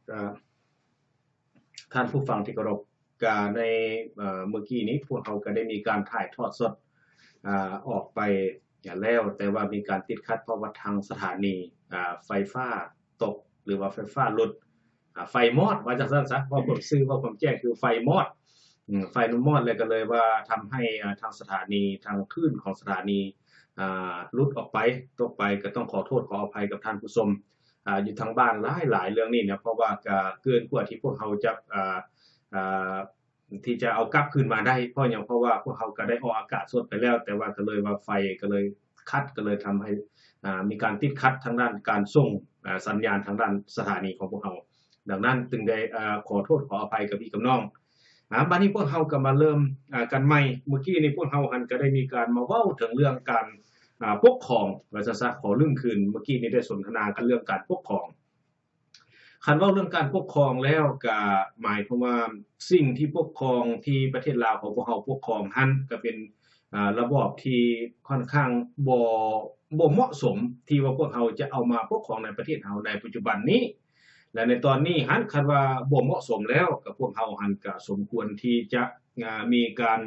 ก็ท่านผู้ฟังที่เคารพการในเมื่อกี้นี้พวกเราก็ได้มีการถ่ายทอดสดออกไปแล้วแต่ว่ามีการติดขัดเพราะว่าทางสถานีไฟฟ้าตกหรือว่าไฟฟ้าหลุดไฟมอดว่าจังซั่นซะว่าผมซื้อว่าผมแจ้งคือไฟมอดไฟมันมอดเลยก็เลยว่าทำให้ทางสถานีทางคลื่นของสถานีหลุดออกไปตกไปก็ต้องขอโทษขออภัยกับท่านผู้ชมอยู่ทางบ้านหลายๆเรื่องนี้เนี่ยเพราะว่าก็เกินกว่าที่พวกเราจะที่จะเอากลับคืนมาได้เพราะอย่างเพราะว่าพวกเราก็ได้ออกอากาศสดไปแล้วแต่ว่าก็เลยว่าไฟก็เลยคัดก็เลยทำให้มีการติดขัดทางด้านการส่งสัญญาณทางด้านสถานีของพวกเราดังนั้นจึงได้ขอโทษขออภัยกับพี่กับน้องบัดนี้พวกเราก็มาเริ่มกันใหม่เมื่อกี้นี้พวกเราหันก็ได้มีการมาเว้าถึงเรื่องการปกครองว่าซะขอเรื่องคืนเมื่อกี้นี้ได้สนทนากันเรื่องการปกครองคันเว้าเรื่องการปกครองแล้วก็หมายความว่าสิ่งที่ปกครองที่ประเทศลาวของพวกเราปกครองหั่นก็เป็นระบอบที่ค่อนข้างบ่เหมาะสมที่ว่าพวกเราจะเอามาปกครองในประเทศเฮาในปัจจุบันนี้และในตอนนี้หั่นคันว่าบ่เหมาะสมแล้วก็พวกเราหั่นก็สมควรที่จะมีการ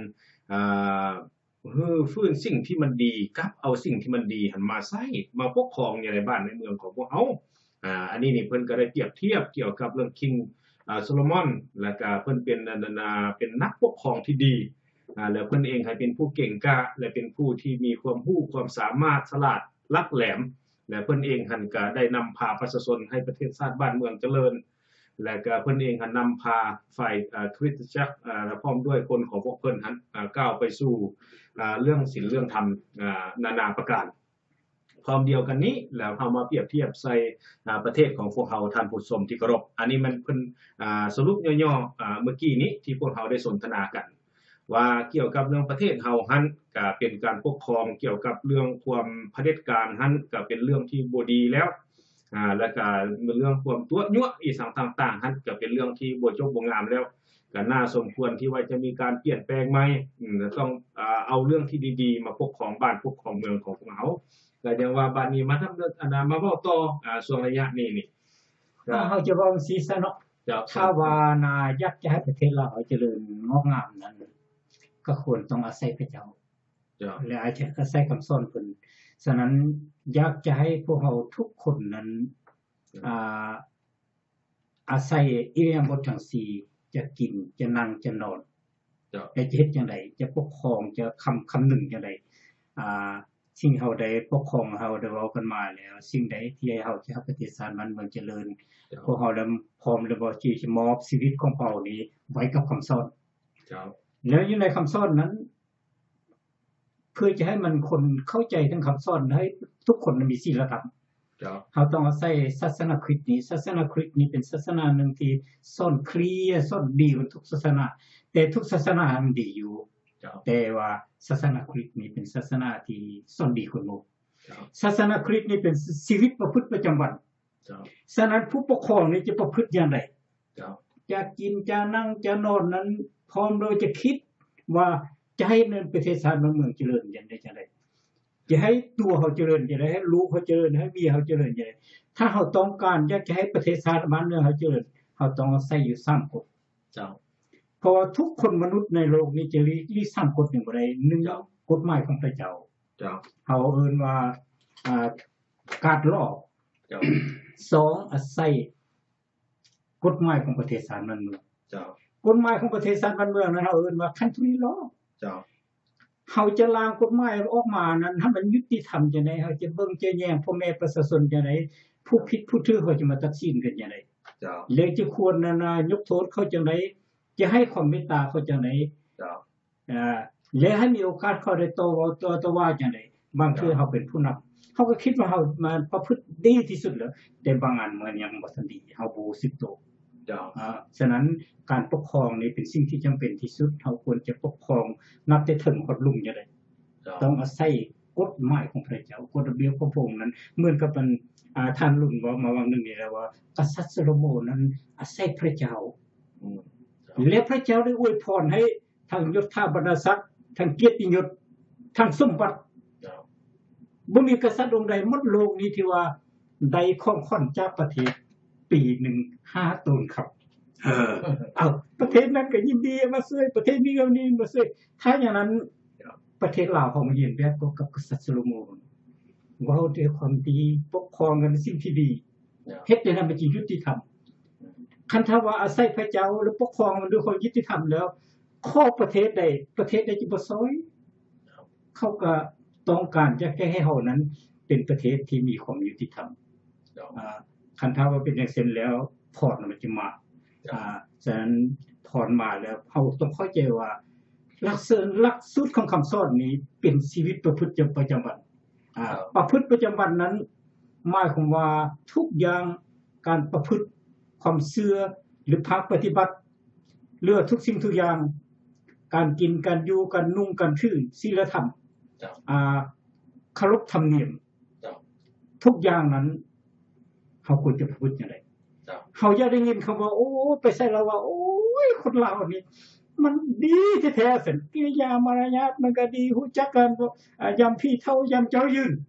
ฟื้นสิ่งที่มันดีกับเอาสิ่งที่มันดีหั่นมาใช้มาปกครองอยู่ในบ้านในเมืองของพวกเฮาอันนี้นี่เพิ่นก็ได้เปรียบเทียบเกี่ยวกับเรื่องคิงโซโลมอนแล้วก็เพิ่นเป็นเป็นนักปกครองที่ดีแล้วเพิ่นเองให้เป็นผู้เก่งกล้าและเป็นผู้ที่มีความรู้ความสามารถฉลาดลักแหลมและเพิ่นเองหั่นก็ได้นำพาประชาชนให้ประเทศชาติบ้านเมืองเจริญและก็เพิ่นเองหั่นนำพาฝ่ายคริสตจักรและพร้อมด้วยคนของพวกเพิ่นหั่นก้าวไปสู่เรื่องศีลเรื่องธรรมนานาประการพร้อมเดียวกันนี้แล้วเฮามาเปรียบเทียบใส่ประเทศของพวกเฮาท่านผู้ชมที่เคารพอันนี้มันเพิ่นสรุปย่อๆเมื่อกี้นี้ที่พวกเฮาได้สนทนากันว่าเกี่ยวกับเรื่องประเทศเฮาหั่นก็เป็นการปกครองเกี่ยวกับเรื่องความเผด็จการหั่นก็เป็นเรื่องที่บ่ดีแล้วแล้วก็เรื่องความตัวยั่วอีสังต่างๆหั่นก็เป็นเรื่องที่บ่จบบ่งามแล้วก็น่าสมควรที่ว่าจะมีการเปลี่ยนแปลงใหม่ต้องเอาเรื่องที่ดีๆมาปกครองบ้านปกครองเมืองของพวกเฮาก็อย่างว่าบัดนี้มาทำมาเว้าต่อช่วงระยะนี้นี่เฮาจะเว้าซีซะเนาะถ้าว่านาอยากจะให้ประเทศเราเจริญงอกงามนั้นก็ควรต้องอาศัยพระเจ้าและอาศัยคำสอนเพิ่นฉะนั้นอยากจะให้พวกเราทุกคนนั้นอาศัยอิริยาบถทั้ง4จะกินจะนั่งจะนอนจะเฮ็ดจังได๋จะปกครองจะคำนึงจังได๋สิ่งเฮาได้ปกครองเฮาได้เว้ากันมาแล้วสิ่งใดที่ให้เฮาจะประเทศชาติมันเมืองเจริญพวกเฮาได้พร้อมแล้วบ่ที่จะมอบชีวิตของเฮานี้ไว้กับคำสอนแล้วอยู่ในคำสอนนั้นเพื่อจะให้มันคนเข้าใจทั้งคำสอนให้ทุกคนมีศีลธรรมเฮาต้องอาศัยศาสนาคริสต์นี้ศาสนาคริสต์นี้เป็นศาสนาหนึ่งที่สอนเคลียร์สอนดีกว่าทุกศาสนาแต่ทุกศาสนามันดีอยู่แต่ว่าศาสนาคริสต์นี่เป็นศาสนาที่สอนดีกว่าหมู่ศาสนาคริสต์นี่เป็นชีวิตประพฤติประจำวันฉะนั้นผู้ปกครองนี่จะประพฤติอย่างไรจะกินจะนั่งจะนอนนั้นพร้อมโดยจะคิดว่าจะให้ในประเทศชาติเมืองเจริญอย่างใดจังได๋จะให้ตัวเขาเจริญจังได๋ให้ลูกเขาเจริญให้เมียเขาเจริญจังได๋ถ้าเขาต้องการอยากจะให้ประเทศชาติบ้านเมืองเขาเจริญเขาต้องอาศัยอยู่3กฎเพราะทุกคนมนุษย์ในโลกนี้จะรี3กฎ1บ่ได้1กฎหมายของพระเจ้าเขาเอิ้นว่าการลอ2อาศัยกฎหมายของประเทศชาติบ้านเมืองกฎหมายของประเทศชาติบ้านเมืองนั้นเฮาเอิ้นว่า country law เฮาจะร่างกฎหมายออกมานั้นให้มันยุติธรรมจังได๋เฮาจะเบิ่งจะแยงพ่อแม่ประชาชนจังได๋ผู้ผิดผู้ถูกเขาจะมาตัดสินกันจังได๋แล้วจะควรยกโทษเขาจังได๋จะให้ความเมตตาเขาจังได๋และให้มีโอกาสเขาได้โตว่าจังได๋บางเทื่อเฮาเป็นผู้นำเฮาก็คิดว่าเฮามาประพฤติดีที่สุดแล้วแต่บางอันมันยังบ่ทันดีเฮาบ่รู้สึกตัวฉะนั้นการปกครองนี่เป็นสิ่งที่จำเป็นที่สุดเฮาควรจะปกครองนับแต่ถึงฮอดลุ่มจังได๋ต้องอาศัยกฎหมายของพระเจ้ากฎระเบียบของพระองค์นั้นเหมือนกับท่านรุ่นว่ามาวันนึงนี่แล้วว่ากษัตริย์โซโลมอนนั้นอาศัยพระเจ้าและพระเจ้าได้อวยพรให้ทั้งยศถาบรรดาศักดิ์ทั้งเกียรติยศทั้งสมบัติบ่มีกษัตริย์องค์ใดหมดโลกนี้ที่ว่าได้ของขวัญจากประเทศปีหนึ่ง5ตนครับประเทศนั้นก็ยินดีมาช่วยประเทศนี้ก็ยินดีมาช่วยถ้าอย่างนั้นประเทศลาวเขามาเรียนแบบกับกษัตริย์โซโลมอนเว้าด้วยความดีปกครองกันสิ่งที่ดีเฮ็ดได้นำไปจริงยุติธรรมคันถ้าว่าอาศัยพระเจ้าหรือปกครองมันด้วยความยุติธรรมแล้วข้อประเทศใดจะบ่ซอยเขาก็ต้องการจะให้เฮานั้นเป็นประเทศที่มีความยุติธรรมคันถ้าว่าเป็นจังซั่นแล้วพรมันจะมาฉะนั้นพรมาแล้วเฮาต้องเข้าใจว่าหลักสูตรของคำสอนนี้เป็นชีวิตประพฤติประจำวันประพฤติประจำวันนั้นหมายความว่าทุกอย่างการประพฤติความเชื่อหรือภาคปฏิบัติเรื่องทุกสิ่งทุกอย่างการกินการอยู่การนุ่งการถือศีลธรรมเคารพธรรมเนียมทุกอย่างนั้นเฮาควรจะประพฤติจังได๋เฮาอย่าได้ยินคำว่าโอ้ไปใส่แล้วว่าโอ้ยคนลาวนี่มันดีแท้ๆซั่นกิริยามารยาทมันก็ดีฮู้จักกันยามพี่เฒ่ายามเจ้ายืน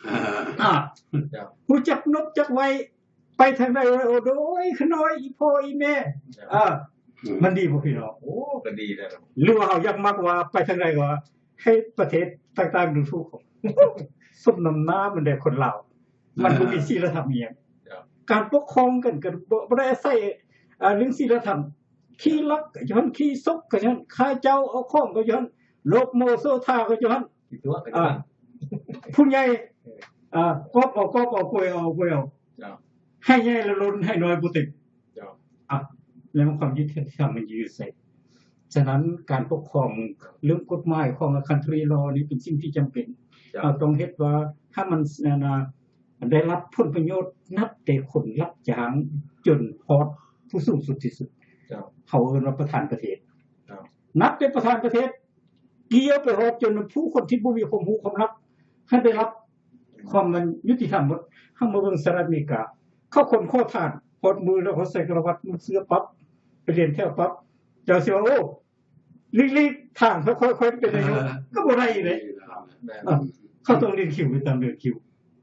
ฮู้จักนบจักไว้ไปทางใดโอ้โดยขน้อยอีพ่ออีแม่มันดีบ่พี่น้องโอ้ก็ดีแล้วหรือว่าเฮาอยากมักว่าไปทางใดก็ให้ประเทศต่างๆดูถูกสมน้ำหน้ามันได้คนลาวมันบ่มีศีลธรรมอีหยังการปกครองกันก็บ่ได้ใช้เรื่องศีลธรรมขี้ลักก็ย้อนขี้ซกก็ย้อนข้าเจ้าเอาของก็ย้อนโลกโมโซทาก็ย้อนตัวก็ย้อนผู้ใหญ่กอบเอากล้วยเอาให้ใหญ่ละล้นให้น้อยบ่ติดแล้วความยุติธรรมมันอยู่ไสฉะนั้นการปกครองเรื่องกฎหมายของ country law นี่เป็นสิ่งที่จำเป็นต้องเฮ็ดว่าถ้ามันได้รับผลประโยชน์นับแต่คนรับจ้างจนฮอดผู้สูงสุดที่สุดเขาเอิ้นว่าประธานประเทศนับแต่ประธานประเทศเกี่ยวไปฮอดจนผู้คนที่บ่มีความรู้ความรับให้ได้รับความมันยุติธรรมหมดเฮามาเบิ่งสหรัฐอเมริกาเขาคนโคทานฮอดมือแล้วเขาใส่กระวัดมือเสื้อปั๊บไปเรียนแถวปั๊บเจ้าสิว่าโอ้ลีกๆทางค่อยๆเป็นนายกก็บ่ได้เลยเขาต้องเรียนคิวไปตามเรื่องคิว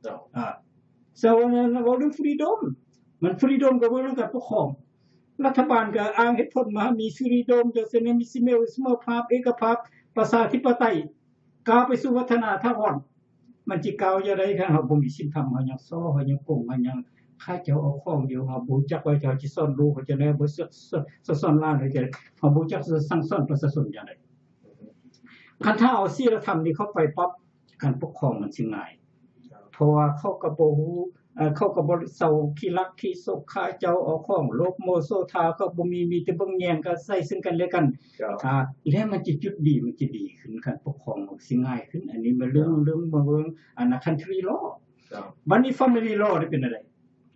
so ว่าเรื่อง freedom มัน freedom ก็บ่เรื่องการปกครองรัฐบาลก็อ้างเหตุผลมามี freedom จังซี่มีเสมอภาพเอกภาพประชาธิปไตยก้าวไปสู่วัฒนธรรมมันสิก้าวจังได๋คันเฮาบ่มีศีลธรรมเฮายังซ้อเฮายังโกงเฮายังข้าเจ้าเอาของเดียวเฮาบ่จักว่าเจ้าสิสอนลูกเฮาจังได๋บ่สอนหลานเฮาจังได๋เฮาบ่จักสั่งสอนประชาชนจังได๋คันถ้าเอาศีลธรรมนี่เข้าไปปั๊บการปกครองมันสิง่ายเพราะว่าเขาก็บ่ฮู้เขาก็บ่เซาขี้ลักขี้ซกข้าเจ้าเอาของโลกโมโซทาเขาบ่มีแต่เบิ่งแย่งกันใส่ซึ่งกันและกันแล้วมันสิจุดดีมันสิดีขึ้นการปกครองมันสิง่ายขึ้นอันนี้มันเรื่องมาเบิ่งcountry law บัดนี้ family law นี่เป็นอะไร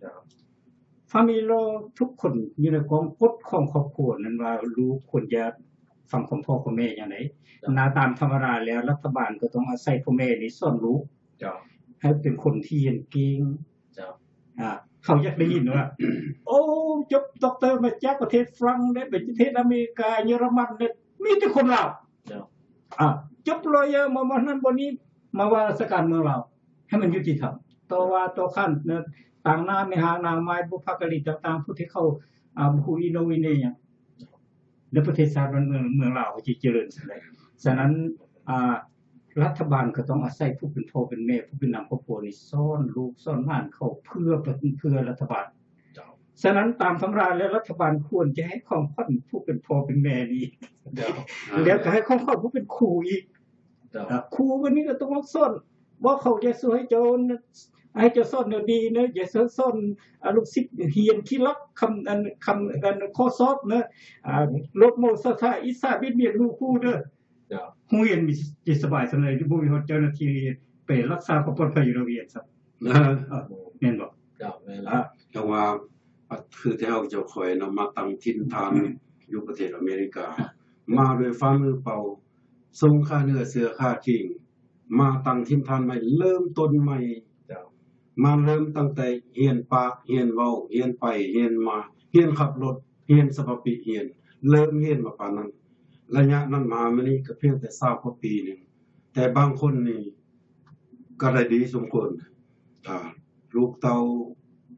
family law ทุกคนอยู่ในกองกฎของครอบครัวนั้นว่าลูกควรจะฟังของพ่อของแม่จังได๋ตามธรรมดาแล้วรัฐบาลก็ต้องอาศัยพ่อแม่นี่สอนลูกให้เป็นคนที่เรียนเก่งเขาอยากได้ยินว่าโอ้จบด็อกเตอร์มาจากประเทศฝรั่งได้ไปประเทศอเมริกาเยอรมันเนี่ยมีแต่คนลาวจบลอยมานั้นบ่นี้มาว่าราชการเมืองลาวให้มันยุติธรรมต่อว่าต่อขั้นต่างหน้าไม่หางนางไม้บุพการีต่างๆผู้ที่เขาผู้อินโนเวเนียในประเทศชาติเมืองลาวที่เจริญซั่นแหละฉะนั้นรัฐบาลก็ต้องอาศัยผู้เป็นพ่อเป็นแม่ผู้เป็นนำครอบครัวนี่สอนลูกสอนหลานเขาเพื่อรัฐบาลฉะนั้นตามตำราแล้วรัฐบาลควรจะให้ความขวัญผู้เป็นพ่อเป็นแม่นี่แล้วก็ให้ความขวัญผู้เป็นครูอีกครูวันนี้ก็ต้องสอนว่าเขาจะสวยโจรให้เจ้าสอนดีนะอย่าสอนลูกศิษย์เรียนขี้ลักคำข้อสอบนะลบโมสถาอิสาบิดเบียนลูกครูเด้อโรงเรียนมีจิตสบายสำเลยที่บ่มีเจ้าหน้าที่ไปรักษาความปลอดภัยอยู่โรงเรียนครับแม่นบ่แม่นล่ะแต่ว่าคือที่เฮาเจ้าข่อยนำมาตั้งถิ่นฐานอยู่ประเทศอเมริกามาด้วยฝ่ามือเปล่าส่งค่าเนื้อเสื้อค่าจริงมาตั้งถิ่นฐานใหม่เริ่มต้นใหม่มาเริ่มตั้งแต่เรียนปากเรียนเว้าเรียนไปเรียนมาเรียนขับรถเรียนสภาพเรียนเริ่มเรียนมาปานนั้นระยะนั้นมามื้อนี้ก็เพียงแต่20กว่าปีนึงแต่บางคนนี่ก็ได้ดีสมควรลูกเต้า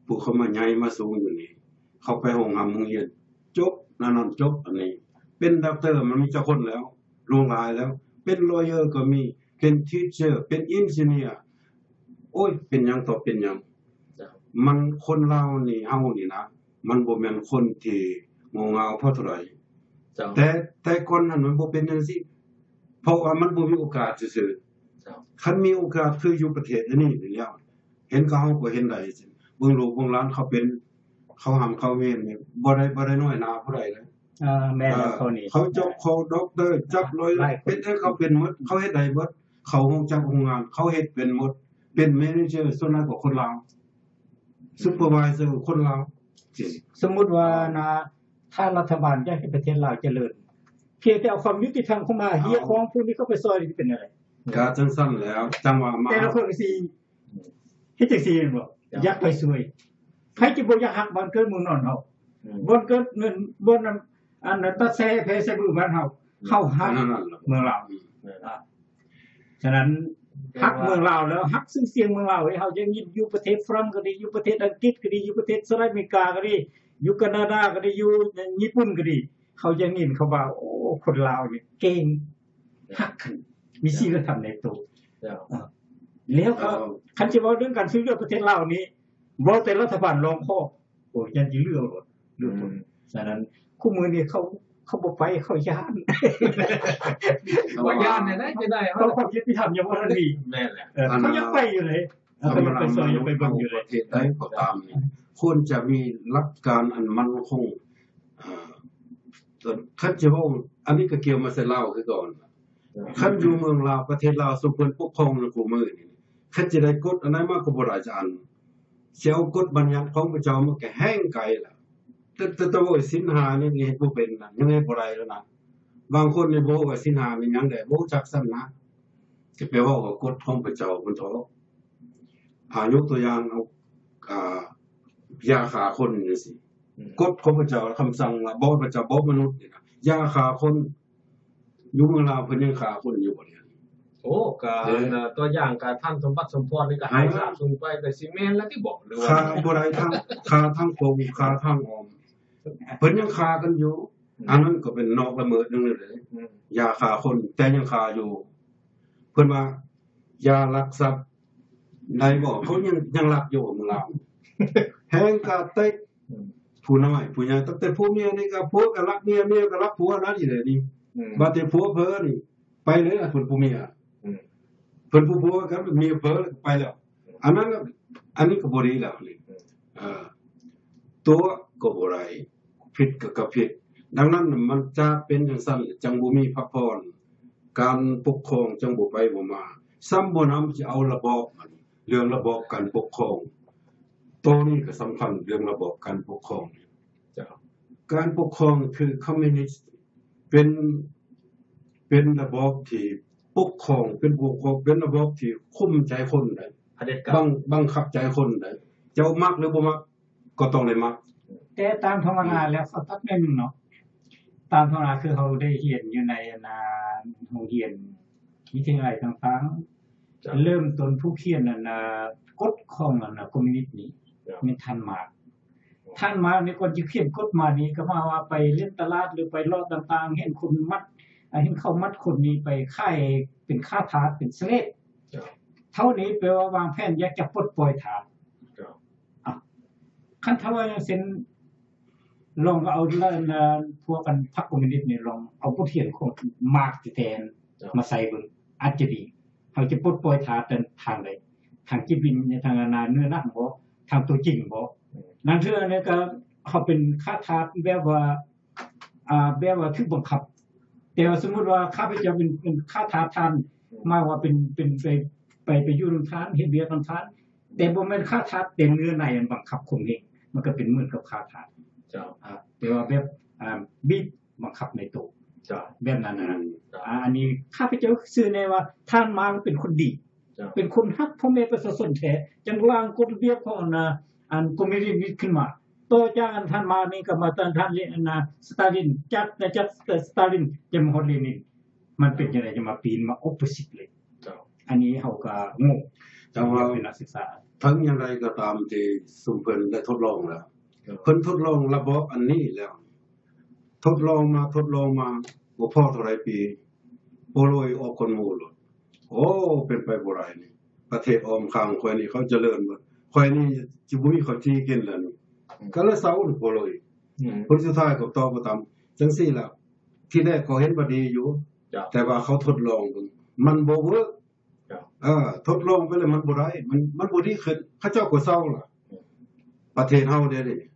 ผู้เขามาใหญ่มาสูงอยู่นี่เขาไปโรงเรียนจบนั่นจบอันนี้เป็นด็อกเตอร์มันมีจักคนแล้วลงหลายแล้วเป็นลอเยอร์ก็มีเป็นทีเชอร์เป็นอินจิเนียร์โอ้ยเป็นหยังต่อเป็นหยังมันคนลาวนี่เฮานี่นะมันบ่แม่นคนที่งงเอาเพราะเท่าไหร่แต่คนนั้นมันบ่เป็นจังซี่เพราะว่ามันบ่มีโอกาสซื่อๆคันมีโอกาสคืออยู่ประเทศอันนี้นี่แล้วเห็นเขาก็เห็นได้สิเบิ่งลูกเบิ่งหลานเขาเป็นเขาหำเขาเวนนี่บ่ได้น้อยหน้าผู้ใดเลยแม่นเขานี่เขาจบเขาด็อกเตอร์จับร้อยเป็นให้เขาเป็นหมดเขาเฮ็ดได้หมดเขาฮู้จักโรงงานเขาเฮ็ดเป็นหมดเป็นแมเนเจอร์ส่วนนั้นก็คนลาวซุปเปอร์ไวเซอร์คนลาวสมมุติว่านะถ้ารัฐบาลอยากให้ประเทศลาวเจริญเพียงแต่เอาความยุติธรรมเข้ามาเฮียของพวกนี้เข้าไปซอยนี่เป็นอะไรก็จังซั่นแล้วจังว่ามาแต่ละคนสิเฮ็ดจังซี่บ่อยากไปสวยใครจะบ่อยากฮักบ้านเกิดเมืองนอนเฮาบ่เกิดเงินบ่นอันนั้นตัดแซ่เพใส่มือบ้านเฮาฮักเมืองลาวฉะนั้นฮักเมืองลาวแล้วฮักซึ่งเสียงเมืองลาวให้เฮายังอยู่ประเทศฝรั่งก็ดีอยู่ประเทศอังกฤษก็ดีอยู่ประเทศสหรัฐอเมริกาก็ดีอยู่แคนาดาก็ดีอยู่ญี่ปุ่นก็ดีเขายังยินเขาว่าโอ้คนลาวนี่เก่งฮักกันมีศีลธรรมในตัวแล้วก็คันสิเว้าเรื่องการซื้อเรื่องประเทศลาวนี้บ่แต่รัฐบาลรองคอโอ้ยันสิเรื่องหมดฉะนั้นคู่มือนี้เขาบ่ไปเขาย้านเขาย้านเนี่ยจะได้เขาความยุติธรรมยังบ่ทันมีแม่นแหละเขายังไปอยู่เลยเขายังไปซอยยังไปเบิ่งอยู่เลยประเทศใดก็ตามนี่ควรจะมีหลักการอันมั่นคงคันจะว่าอันนี้ก็เกี่ยวมาใส่ลาวคือก่อนคันอยู่เมืองลาวประเทศลาวสมควรปกครองในกูมือนี่คันจะได้กฎอันนั้นมาก็บ่ได้จะอันเสียกฎบัญญัติของพระเจ้ามันก็แห้งไกลล่ะแต่ตัวศีล5นี่เฮ็ดบ่เป็นน่ะยังไงบ่ได้แล้วนะบางคนนี่บ่ว่าศีล5เป็นหยังได้บ่จักซ้ํนะสิไปเว้าว่ากฎของพระเจ้ามันเถาะยกตัวอย่างเอายาฆ่าคนจังซี่กฎของพระเจ้าคำสั่งว่าบ่พระเจ้าบ่มนุษย์นี่นะยาฆ่าคนอยู่เมืองลาวเพิ่นยังฆ่าคนอยู่บ่เนี่ยโอ้ก็ตัวอย่างก็ท่านสมบัติสมพรนี่ก็หายสาบสูญไปก็สิแม่นแล้วที่บอกหรือว่าฆ่าบ่ได้ทั้งโกงฆ่าทั้งออมเพิ่นยังฆ่ากันอยู่อันนั้นก็เป็นนอกละเมิดนึงเลยยาฆ่าคนแต่ยังฆ่าอยู่เพิ่นว่ายาลักทรัพย์ได้บ่เขายังลักอยู่เมืองลาวแฮงกะเต็กผู้น้อยผู้ใหญ่ตั้งแต่ผู้เมียนี่ก็ผัวก็รักเมียเมียก็รักผัวนั่นอีแหละนี่บัดนี้ผัวเพ้อนี่ไปเลยเพิ่นผู้เมียเพิ่นผู้ผัวก็มีเพ้อไปแล้วอันนี้ก็บ่ดีแล้วนี่ตัวก็บ่ได้ผิดก็ผิดดังนั้นมันจะเป็นจังซั่นจังบ่มีพักผ่อนการปกครองจังบ่ไปบ่มาซ้ำบ่นำสิเอาระบอบมันเรื่องระบอบการปกครองตัวนี้ก็สำคัญเรื่องระบอบการปกครองการปกครองคือคอมมิวนิสต์เป็นระบอบที่ปกครองเป็นระบอบที่คุมใจคนได้บังคับใจคนได้เจ้ามักหรือบ่มักก็ต้องได้มักแต่ตามธรรมดาแล้วเขาตัดแม่นเนาะตามธรรมดาคือเขาได้เรียนอยู่ในโรงเรียนวิทยาลัยต่างๆเริ่มต้นผู้เขียนนั่นกฎของคอมมิวนิสต์นี่มีท่านมาในก่อนจะเขียนกฎมานี้ก็มาว่าไปเล่นตลาดหรือไปรอดต่างๆเห็นคนมัดเห็นเขามัดคนนี้ไปค่ายเป็นค่าทาสเป็นสเลฟเท่านี้แปลว่าวางแผนอยากจะปลดปล่อยทาสคันถ้าว่าเซ็นลองเอาพวกกันพรรคคอมมิวนิสต์นี่ลองเอาผู้เขียนของมาร์กซ์แทนมาใส่เบิ่งอาจจะดีเขาจะปลดปล่อยทาสทางใดทางจิตวิญญาณทางเนื้อหนังบ่ทางตัวจริงบ่นั่นคืออันนี้ก็เขาเป็นค่าทาสแบบว่าถูกบังคับแต่ว่าสมมุติว่าข้าพเจ้าเป็นค่าทาสท่านมาว่าเป็นไปอยู่นำทานเฮ็ดเวียกนำทานแต่บ่แม่นค่าทาสเต็มเนื้อในอันบังคับข่มเหงมันก็เป็นเหมือนกับค่าทาสเจ้าแต่ว่าแบบบีบบังคับในตัวเจ้าแบบนั้นนะอันนี้ข้าพเจ้าซื่อแน่ว่าท่านมาเป็นคนดีเป็นคนฮักพ่อแม่ประชาชนแท้จังวางกฎระเบียบของอันคอมมิวนิสต์ขึ้นมาต่อจากอันท่านมานี่ก็มาท่านสตาลินจากสตาลินจะมาฮอดเลนินมันเป็นจังได๋จะมาปีนมาออปโพสิตเลยอันนี้เฮาก็งงแต่ว่าเป็นนักศึกษาทั้งอย่างไรก็ตามที่ซุมเพิ่นได้ทดลองแล้วเพิ่นทดลองระบบอันนี้แล้วทดลองมาบ่พอเท่าไหร่ปีโปโลยออกคนหมู่โลดโอ้เป็นไปบ่ได้นี่ประเทศอ้อมข้างข่อยนี่เขาเจริญหมดข่อยนี่สิบ่มีข้าวจีกินแล้วนี่ก็เลยเซาโปโลยผลสุดท้ายก็ตอบบ่ตามจังซี่ล่ะที่แรกเขาเห็นบ่ดีอยู่แต่ว่าเขาทดลองเบิ่งมันบ่เวิร์กทดลองไปแล้วมันบ่ได้มันบ่ดีขึ้นเขาเจ้าก็เซาล่ะประเทศเฮาเด้นี่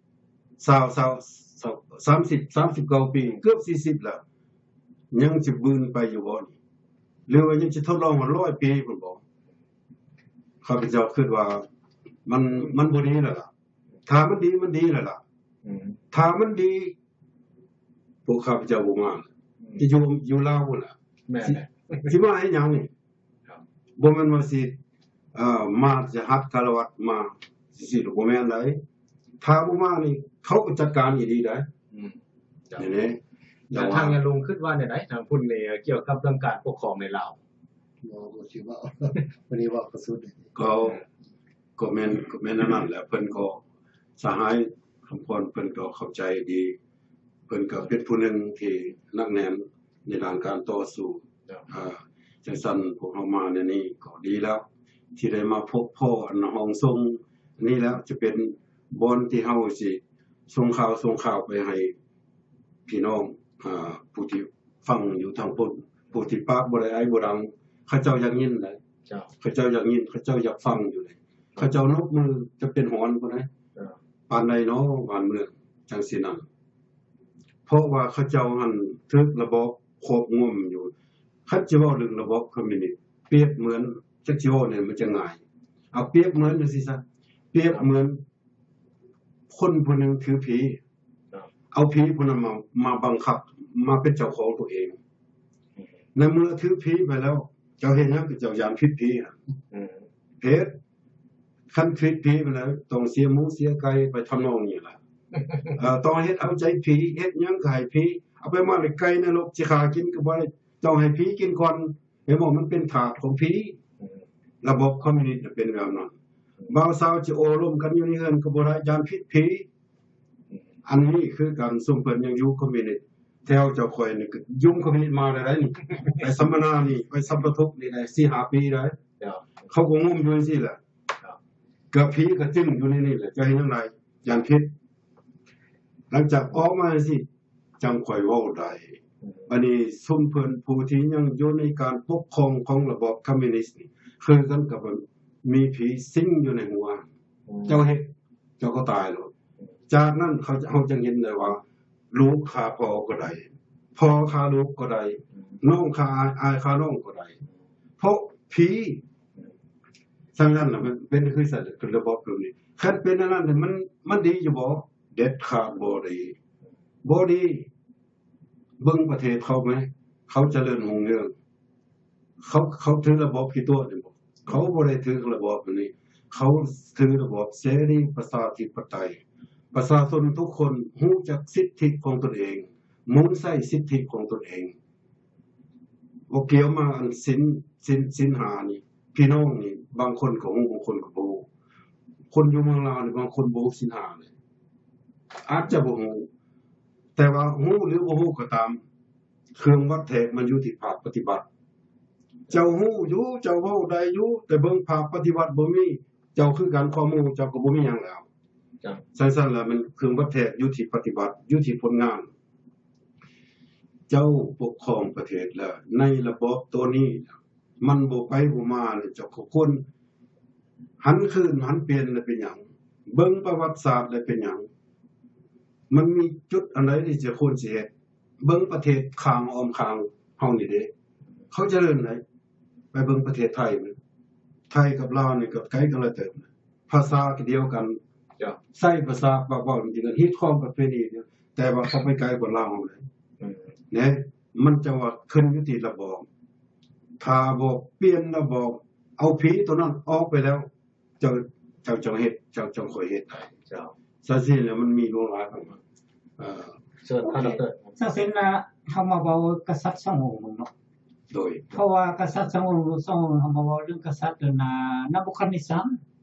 30ปีเกือบ40แล้วยังสิบืนไปอยู่บ่นี่หรือว่ายังสิทดลองว่า100ปีพุ่นบ่ข้าพเจ้าคิดว่ามันบ่ดีแล้วล่ะถ้ามันดีแล้วล่ะถ้ามันดีพวกข้าพเจ้าบ่มาที่อยู่ลาวพุ่นล่ะแม่สิมาให้หยังนี่ครับบ่แม่นว่าสิมาจะหัดคารวะมาสิบ่แม่นไดถ้าบ่มานี่เขาก็จัดการอีหลีได้นี่แต่ทางยาลุงคิดว่าได้ทางพุ่นนี่เกี่ยวกับเรื่องการปกครองในลาวบ่สิว่าวันนี้ว่ากระสุนก็แม่นนั่นแหละเพิ่นก็สหายคำพรเพิ่นก็เข้าใจดีเพิ่นก็เป็นผู้หนึงที่นักแน่นในด้านการต่อสู้จังซั่นพวกเฮามาในนี้ก็ดีแล้วที่ได้มาพบพ่ออันห้องทรงนี่แล้วจะเป็นบอนที่เฮาสิส่งข่าวไปให้พี่น้องผู้ที่ฟังอยู่ทางพุ่นผู้ที่ปากบ่ได้บ่ดังเขาเจ้าอยากยินได้เขาเจ้าอยากยินเขาเจ้าอยากฟังอยู่เลยเขาเจ้านกมือจะเป็นหอนบ่ได้ปานใดเนาะบ้านเมืองจังซี่นั่นเพราะว่าเขาเจ้าหันถึกระบบควบงมอยู่คันสิเว้าเรื่องระบบคอมมิวนิสต์เปรียบเหมือนจักสิเว้าเนี่ยมันจะง่ายเอาเปรียบเหมือนจังซี่ซะเปรียบเหมือนคนผู้นึงถือผีเอาผีผู้นั้นมาบังคับมาเป็นเจ้าของตัวเองในเมื่อถือผีไปแล้วเจ้าเฮ็ดหยังก็เจ้าย่านผิดผีเฮ็ดคันผิดผีไปแล้วต้องเสียหมูเสียไก่ไปทำนองนี้ล่ะต้องเฮ็ดเอาใจผีเฮ็ดหยังก็ให้ผีเอาไปมาเลยไก่นรกสิฆ่ากินก็บ่ได้ต้องให้ผีกินก่อนเห็นบ่มันเป็นถาดของผีระบบคอมมิวนิสต์เป็นแบบนั้นบ่าวสาวสิโอลมกันอยู่ในเฮือนก็บ่ได้ย่านผิดผีอันนี้คือการซุ่มเพิ่นยังอยู่คอมมิวนิสต์แถวเจ้าข่อยนี่ก็ยุ่งคอมมิวนิสต์มาได้นี่ไปสัมมนานี่ไปสัมปทุกนี่ได้ 4-5 ปีได้เขาก็งมอยู่จังซี่แหละกับผีก็จึ้งอยู่ในนี่แหละจะเฮ็ดจังไดย่านผิดหลังจากออกมาสิจังค่อยเว้าได้อันนี้ซุ่มเพิ่นผู้ที่ยังอยู่ในการปกครองของระบบคอมมิวนิสต์นี่คือกันกับมีผีสิงอยู่ในหัวเจ้าเฮ็ดเจ้าก็ตายแล้วจากนั้นเขาจะเห็นได้ว่าลูกฆ่าพ่อก็ได้พ่อฆ่าลูกก็ได้น้องฆ่าอายฆ่าน้องก็ได้เพราะผีสังนั้นน่ะมันเป็นคือสัตว์คือระบบแบบนี้คันเป็นอันนั้นมันดีอยู่บ่เด็ดขาดบ่ดีเบิ่งประเทศเขามั้ยเขาเจริญรุ่งเรืองเขาถือระบบกี่ตัวนี่บ่เขาบ่ได้ถือระบบแบบนี้เขาถือระบบเสรีประชาธิปไตยประชาชนทุกคนรู้จักสิทธิของตนเองมุ่งใช้สิทธิของตนเองบ่เกี่ยวมาอันสินหานี่พี่น้องนี่บางคนก็รู้บางคนก็บ่รู้คนอยู่เมืองลาวนี่บางคนบ่รู้สินหาเลยอาจจะบ่รู้แต่ว่ารู้หรือบ่รู้ก็ตามเครื่องวัดแทกมันอยู่ที่ภาคปฏิบัติเจ้ารู้อยู่เจ้าเว้าได้อยู่แต่เบิ่งภาคปฏิบัติบ่มีเจ้าคือกันข้อมูลเจ้าก็บ่มีหยังแล้วสั้นๆแล้วมันเครื่องวัดแทกอยู่ที่ปฏิบัติอยู่ที่ผลงานเจ้าปกครองประเทศแล้วในระบบตัวนี้มันบ่ไปบ่มาเลยเจ้าก็ควรหันคืนหันเปลี่ยนแล้วเป็นหยังเบิ่งประวัติศาสตร์แล้วเป็นหยังมันมีจุดอันใดที่จะควรสิเฮ็ดเบิ่งประเทศข้างอ้อมข้างเฮานี่เด้เขาเจริญได้ไปเบิ่งประเทศไทยมันไทยกับลาวนี่ก็ไกลกันละเติบภาษาก็เดียวกันใช้ภาษาเว้าจริงๆกันฮิตของประเพณีเนี่ยแต่ว่าเขาไปไกลกว่าลาวเลยเนี่ยมันจะว่าขึ้นอยู่ที่ระบบถ้าบ่เปลี่ยนระบบเอาผีตัวนั้นออกไปแล้วเจ้าเฮ็ดเจ้าค่อยเฮ็ดได้เจ้าซะสิแล้วมันมีหลายของมันเชิญท่านดร. ถ้าเส้นเฮามาเว้ากษัตริย์2องค์เนาะโดยเพราะว่ากษัตริย์2องค์เฮามาเว้าเรื่องกษัตริย์นาบุคัดเนซัร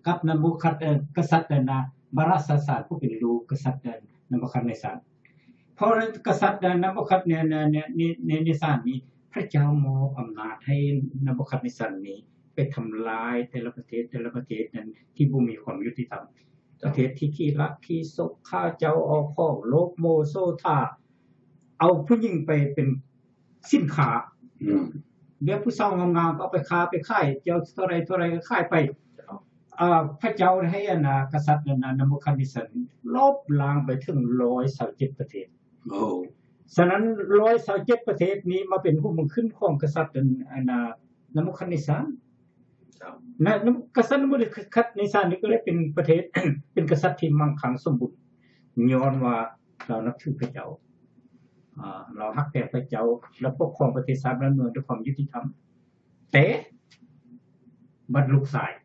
กับนบุคัดกษัตริย์นะบาราสสารผู้เป็นลูกกษัตริย์นบุคัดเนสารเพราะกษัตริย์นบุคัดเนี่ยในสารนี้พระเจ้ามอบอำนาจให้นบุคัดเนสารนี้ไปทำลายแต่ละประเทศนั้นที่บ่มีความยุติธรรมประเทศที่ขี้ลักขี้ศกฆ่าเจ้าเอาของโลภโมโซธาเอาผู้หญิงไปเป็นสินค้าเดี๋ยวผู้สาวงามๆเอาไปค้าไปขายเจ้าเท่าไรก็ขายไปพระเจ้าให้กษัตริย์นบุคัดเนสารลบล้างไปถึง127ประเทศฉะนั้น127ประเทศนี้มาเป็นผู้บังขึ้นของกษัตริย์นบุคัดเนสารกษัตริย์นบุคัดเนสารนี่ก็เลยเป็นประเทศ เป็นกษัตริย์ที่มั่งคั่งสมบูรณ์ย้อนว่าเรานับถือพระเจ้าเราฮักแต่พระเจ้าและปกครองประเทศชาติบ้านเมืองด้วยความยุติธรรมแต่บัดลูกชาย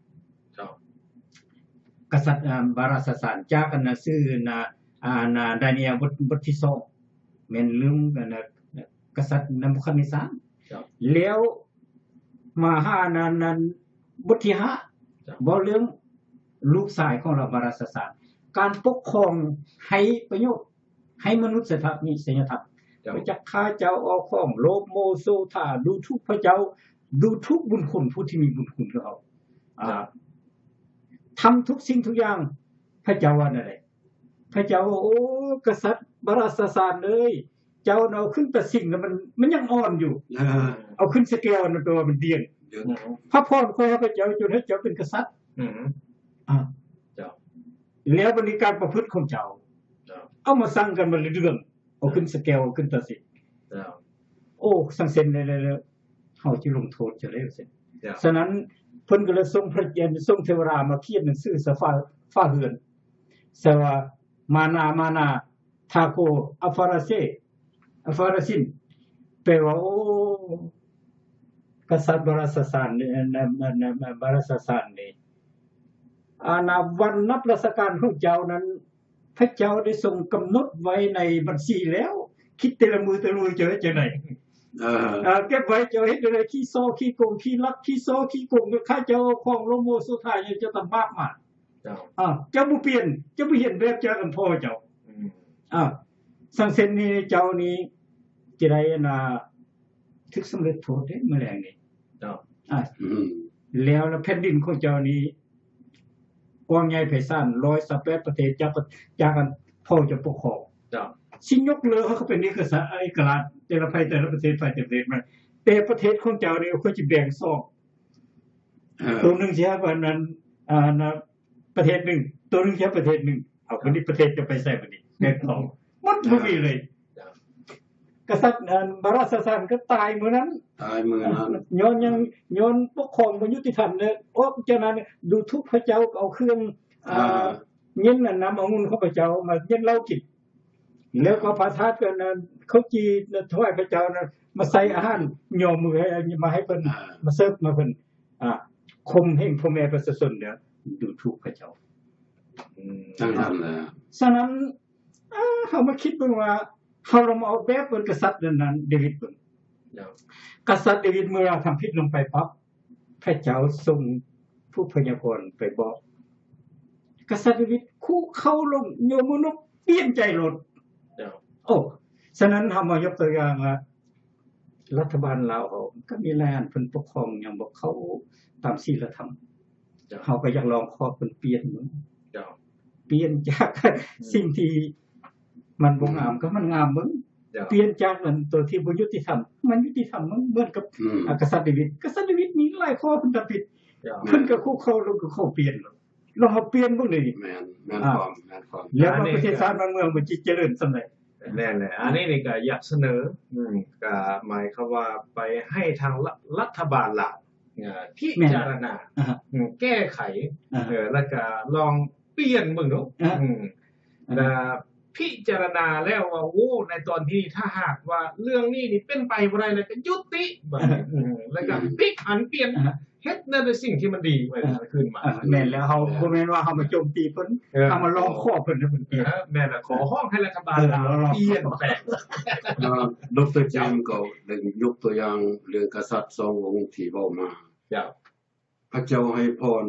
กษัตริย์บาราสสารจากกันชื่อดาเนียบทที่2แม่นลืมกษัตริย์นบุคัดเนสารแล้วมาหานั้นบทที่5บ่เรื่องลูกชายของเราบาราสสารการปกครองให้ประโยชน์ให้มนุษยธรรมมีศีลธรรมไปจักฆ่าเจ้าเอาของโลภโมโซธาดูทุกพระเจ้าดูทุกบุญคุณผู้ที่มีบุญคุณกับเขาทำทุกสิ่งทุกอย่างพระเจ้าว่าอะไรพระเจ้าโอ้กษัตริย์บาราสสารเลยเจ้าเอาขึ้นแต่สิ่งแล้วมันยังอ่อนอยู่เอาขึ้นสเกลมันตัวมันเดียนพระพรขอพระเจ้าจนให้เจ้าเป็นกษัตริย์แล้วบริการประพฤติของเจ้าเอามาสั่งกันมาเรื่องเอาขึ้นสเกลขึ้นตัดสินโอ้สังเสนเลยเฮาสิลงโทษจะได้เสร็จฉะนั้นเพิ่นก็เลยส่งพระเจ้าส่งเทวรามาเขียนหนังสือฟ้าเฮือนสว่ามานาทาโกอัฟาราซินแปลว่าโอ้กษัตริย์บาราสสารบาราสสารนี่วันนับราชการของเจ้านั้นพระเจ้าได้ทรงกำหนดไว้ในบัญชีแล้วคิดแต่ละมือเจอจะไหนเก็บไว้เจอเฮ็ดอะไรขี้โซขี้โกงขี้ลักขี้โซขี้โกงข้าเจ้าของโลโมสุดท้ายเจ้าทำบาปมาเจ้าบ่เปลี่ยนเจ้าบ่เห็นแบบเจ้ากันพ่อเจ้าสังเสนนี้เจ้านี้จะได้ถึกสำเร็จโทษเด้มื้อแลงนี่แล้วแผ่นดินของเจ้านี้กว้างใหญ่ไพศาล128ประเทศจากกันพ่อจะปกครองสิยกเลือเขาเป็นเอกราชแต่ละประเทศฝ่ายประเทศมาแต่ประเทศของเจ้านี่เขาสิแบ่งซอกตัวนึงสิว่านั้นประเทศนึงตัวนึงสิประเทศนึงเอาคนนี้ประเทศจะไปใส่บัดนี้แบ่งซอกหมดบ่มีเลยกษัตริย์บาราสสารก็ตายมื้อนั้นย้อนปกครองบ่ยุติธรรมเด้อโอ้เจ้านั้นดูทุกพระเจ้าเอาเครื่องเย็นน่ะนำองุ่นของพระเจ้ามาเย็นเหล้ากินแล้วก็พระธาตุกันเขาจีถวายพระเจ้านั้นมาใส่อาหารย่อมือให้มาให้เพิ่นมาเสิร์ฟมาเพิ่นคมแห่งพ่อแม่ประชาชนเนี่ยดูถูกพระเจ้าจังนั้นแหละฉะนั้นเฮามาคิดเบิ่งว่าเฮาลองเอาแบบเพิ่นกษัตริย์นั้นเดวิดเบิ่งกษัตริย์เดวิดเมื่อทำผิดลงไปปั๊บพระเจ้าส่งผู้พยากรณ์ไปบอกกษัตริย์เดวิดคู่เข้าลงโยมนุษย์เปลี่ยนใจลดโอ้ฉะนั้นเฮามายกตัวอย่างว่ารัฐบาลลาวเฮาก็มีแลนเพิ่นปกครองอย่างบ่เข้าตามศีลธรรมเฮาก็อยากลองขอเพิ่นเปลี่ยนเปลี่ยนจากสิ่งที่มันบ่งามก็มันงามมึงเปลี่ยนจากนั้นตัวที่บ่ยุติธรรมมันยุติธรรมเหมือนกับกษัตริย์เดวิดมีหลายข้อเพิ่นผิดเพิ่นก็คุกเข้าลงก็เข้าเปลี่ยนลองเอาเปลี่ยนเบิ่งนี่แม่นความแล้วประเทศชาติบ้านเมืองมันสิเจริญซำใดแน่ๆอันนี้นี่ก็อยากเสนอก็หมายความว่าไปให้ทางรัฐบาลลาวพิจารณาแก้ไขแล้วก็ลองเปลี่ยนเบิ่งเนาะพิจารณาแล้วว่าโอ้ในตอนที่ถ้าหากว่าเรื่องนี้นี่เป็นไปบ่ได้แล้วก็ยุติบัดแล้วก็พลิกผันเปลี่ยนเฮ็ดในสิ่งที่มันดีไว้ขึ้นมาแม่นแล้วเฮาบ่แม่นว่าเฮามาโจมตีเพิ่นเฮามาร้องขอเพิ่นเพิ่นเปลี่ยนแม่นล่ะขอร้องให้รัฐบาลลาวเปลี่ยนแปลงดร.จำก็ได้ยกตัวอย่างเรื่องกษัตริย์2องค์ที่เว้ามาพระเจ้าให้พร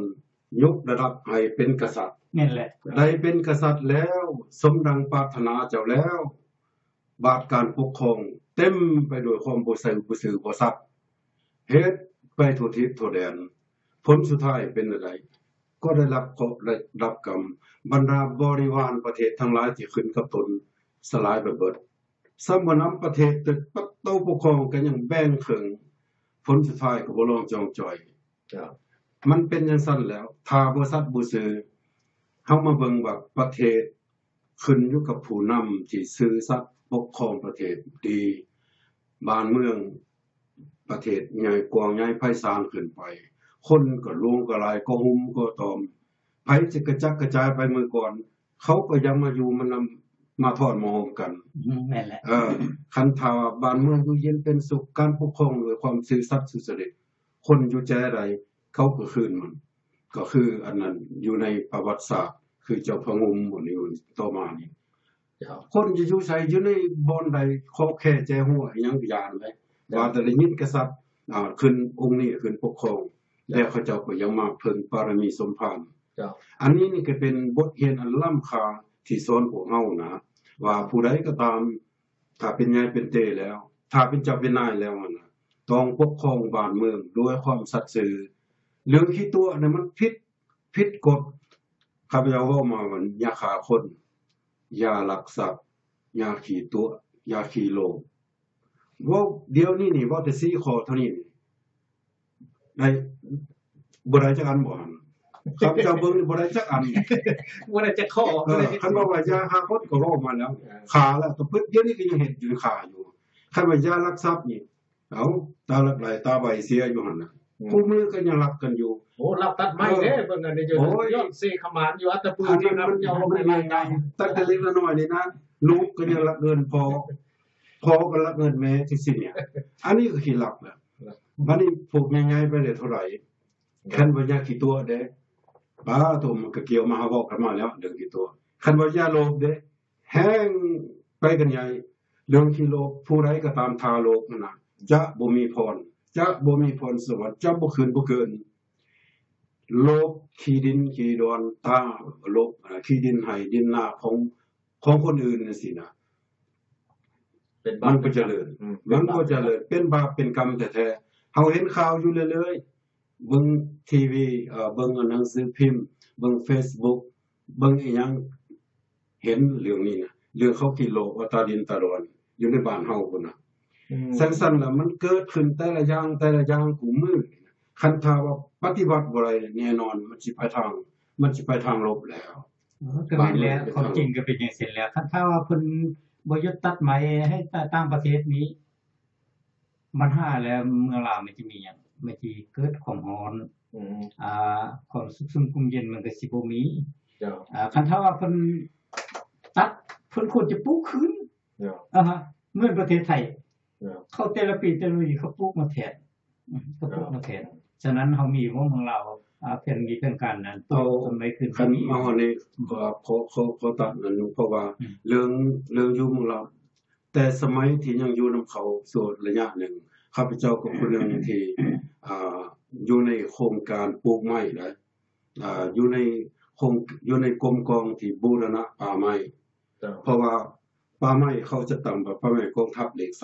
ยกระดับให้เป็นกษัตริย์นั่นแหละได้เป็นกษัตริย์แล้วสมดังปรารถนาเจ้าแล้วบาทการปกครองเต็มไปด้วยความบ่ซื่อบ่สัตย์เฮ็ดไปทั่วทิศทั่วแดนผลสุดท้ายเป็นอะไรก็ได้รับกรรมบรรดาบริวารประเทศทั้งหลายที่ขึ้นกับตนสลายไปเบิดสมบ่นำประเทศตึกปัตโตปกครองกันอย่างแบ่งครึ่งผลสุดท้ายก็บ่ลองจองจ่อยมันเป็นจังซั่นแล้วถ้าบ่สัตย์บ่ซื่อเฮามาเบิ่งว่าประเทศขึ้นอยู่กับผู้นำที่ซื่อสัตย์ปกครองประเทศดีบ้านเมืองประเทศใหญ่กว้างใหญ่ไพศาลขึ้นไปคนก็ลวงก็หลายก็หุ้มก็ตอมไผสิกระจัดกระจายไปเมื่อก่อนเขาก็ยังมาอยู่มาทอดมาโฮมกันนั่นแหละคันถ้าบ้านเมืองอยู่เย็นเป็นสุขการปกครองด้วยความซื่อสัตย์สุจริตคนอยู่ใจใดเขาก็คืนมันก็คืออันนั้นอยู่ในประวัติศาสตร์คือเจ้าพระงุมหมดนี้ต่อมานี่คนจะอยู่ไสอยู่ในบ่อนใดขอแค่ใจหัวยังยานไว้ว่าแต่ได้ยินกษัตริย์ขึ้นองค์นี้ขึ้นปกครองแล้วเขาเจ้าก็ยังมาเพิ่งปารมีสมภารอันนี้นี่ก็เป็นบทเรียนอันล้ำค่าที่สอนพวกเฮานะว่าผู้ใดก็ตามถ้าเป็นใหญ่เป็นเตแล้วถ้าเป็นเจ้าเป็นนายแล้วนะต้องปกครองบ้านเมืองด้วยความสัตย์ซื่อเรื่องขี้ตัวนั้นมันผิดกฎข้าพเจ้าเว้ามาว่าอย่าฆ่าคนอย่าลักทรัพย์อย่าขี้ตัวอย่าขี้โลภว่าเดี๋ยวนี้นี่ว่าแต่4ข้อเท่านี้ได้บ่ได้จักอันบ่หั่นครับเจ้าเบิ่งบ่ได้จักอันบ่ได้จักข้อคันว่าอย่าฆ่าคนก็เว้ามาแล้วฆ่าแล้วก็เดี๋ยวนี้ก็ยังเฮ็ดอยู่ฆ่าอยู่คันว่าอย่าลักทรัพย์นี่เอ้าตาลักไหลตาใบเสียอยู่หั่นน่ะคู่มือก็ยังลักกันอยู่โอ้ลักตัดไม้เด้เบิ่งอันนี้อยู่ยอดเสขมานอยู่อัตตปืนนี่นะมันยาวไม่ไงตั้งแต่เล็กน้อยนี่นะลูกก็ยังลักเงินพอก็ลักเงินแม่จังซี่เนี่ยอันนี้ก็ขี้ลักแล้วบัดนี้พวกใหญ่ๆไปได้เท่าไหร่คันว่าอย่าขี้ตัวเด้ป้าตัวมันก็เกี่ยวมาหาเว้ากันมาแล้วเรื่องขี้ตัวคันว่าอย่าโลภเด้แห้งไปกันใหญ่เรื่องขี้โลภผู้ใดก็ตามทาโลภนั่นน่ะจะบ่มีพรสวัสดิ์จะบ่คืนบ่เกินโลภขี้ดินขี้ดอนตาโลภขี้ดินให้ดินนาของคนอื่นจังซี่นะเป็นมันก็เจริญเป็นบาปเป็นกรรมแท้ๆเฮาเห็นข่าวอยู่เรื่อยๆเบิ่งทีวีเบิ่งหนังสือพิมพ์เบิ่ง Facebook เบิ่งอีหยังเห็นเรื่องนี้นะเรื่องเขาขี้โลภตาดินตาดอนอยู่ในบ้านเฮาพุ่นน่ะสั้นๆล่ะมันเกิดขึ้นแต่ละอย่างกูมือคันถ้าว่าปฏิบัติบ่ได้แน่นอนมันสิไปทางลบแล้วก็แม่นแล้วความจริงก็เป็นจังซี่แหล้วถ้าว่าเพิ่นบ่หยุดตัดไม้ให้ต่างประเทศนี้มันหาแล้วเมืองลาวมันสิมีหยังมันสิเกิดความร้อนความสุขสมกุมเย็นมันก็สิบ่มีคันถ้าว่าเพิ่นตัดเพิ่นควรจะปลูกคืนเหมือนประเทศไทยเขาแต่ละปีเขาปลูกมาแทนฉะนั้นเฮามีวงของเราเพิ่นมีเรื่องการนั้นสมัยขึ้นคันมาฮอดนี้ขอตัดนั่นเพราะว่าเรื่องอยู่ของเราแต่สมัยที่ยังอยู่นำเขาสู่ระยะหนึ่งข้าพเจ้าก็คนนึงที่อยู่ในโครงการปลูกไม้นะอยู่ในกรมกองที่บูรณะป่าไม้เพราะว่าป่าไม้เขาจะตั้งแบบป่าไม้กองทัพเลข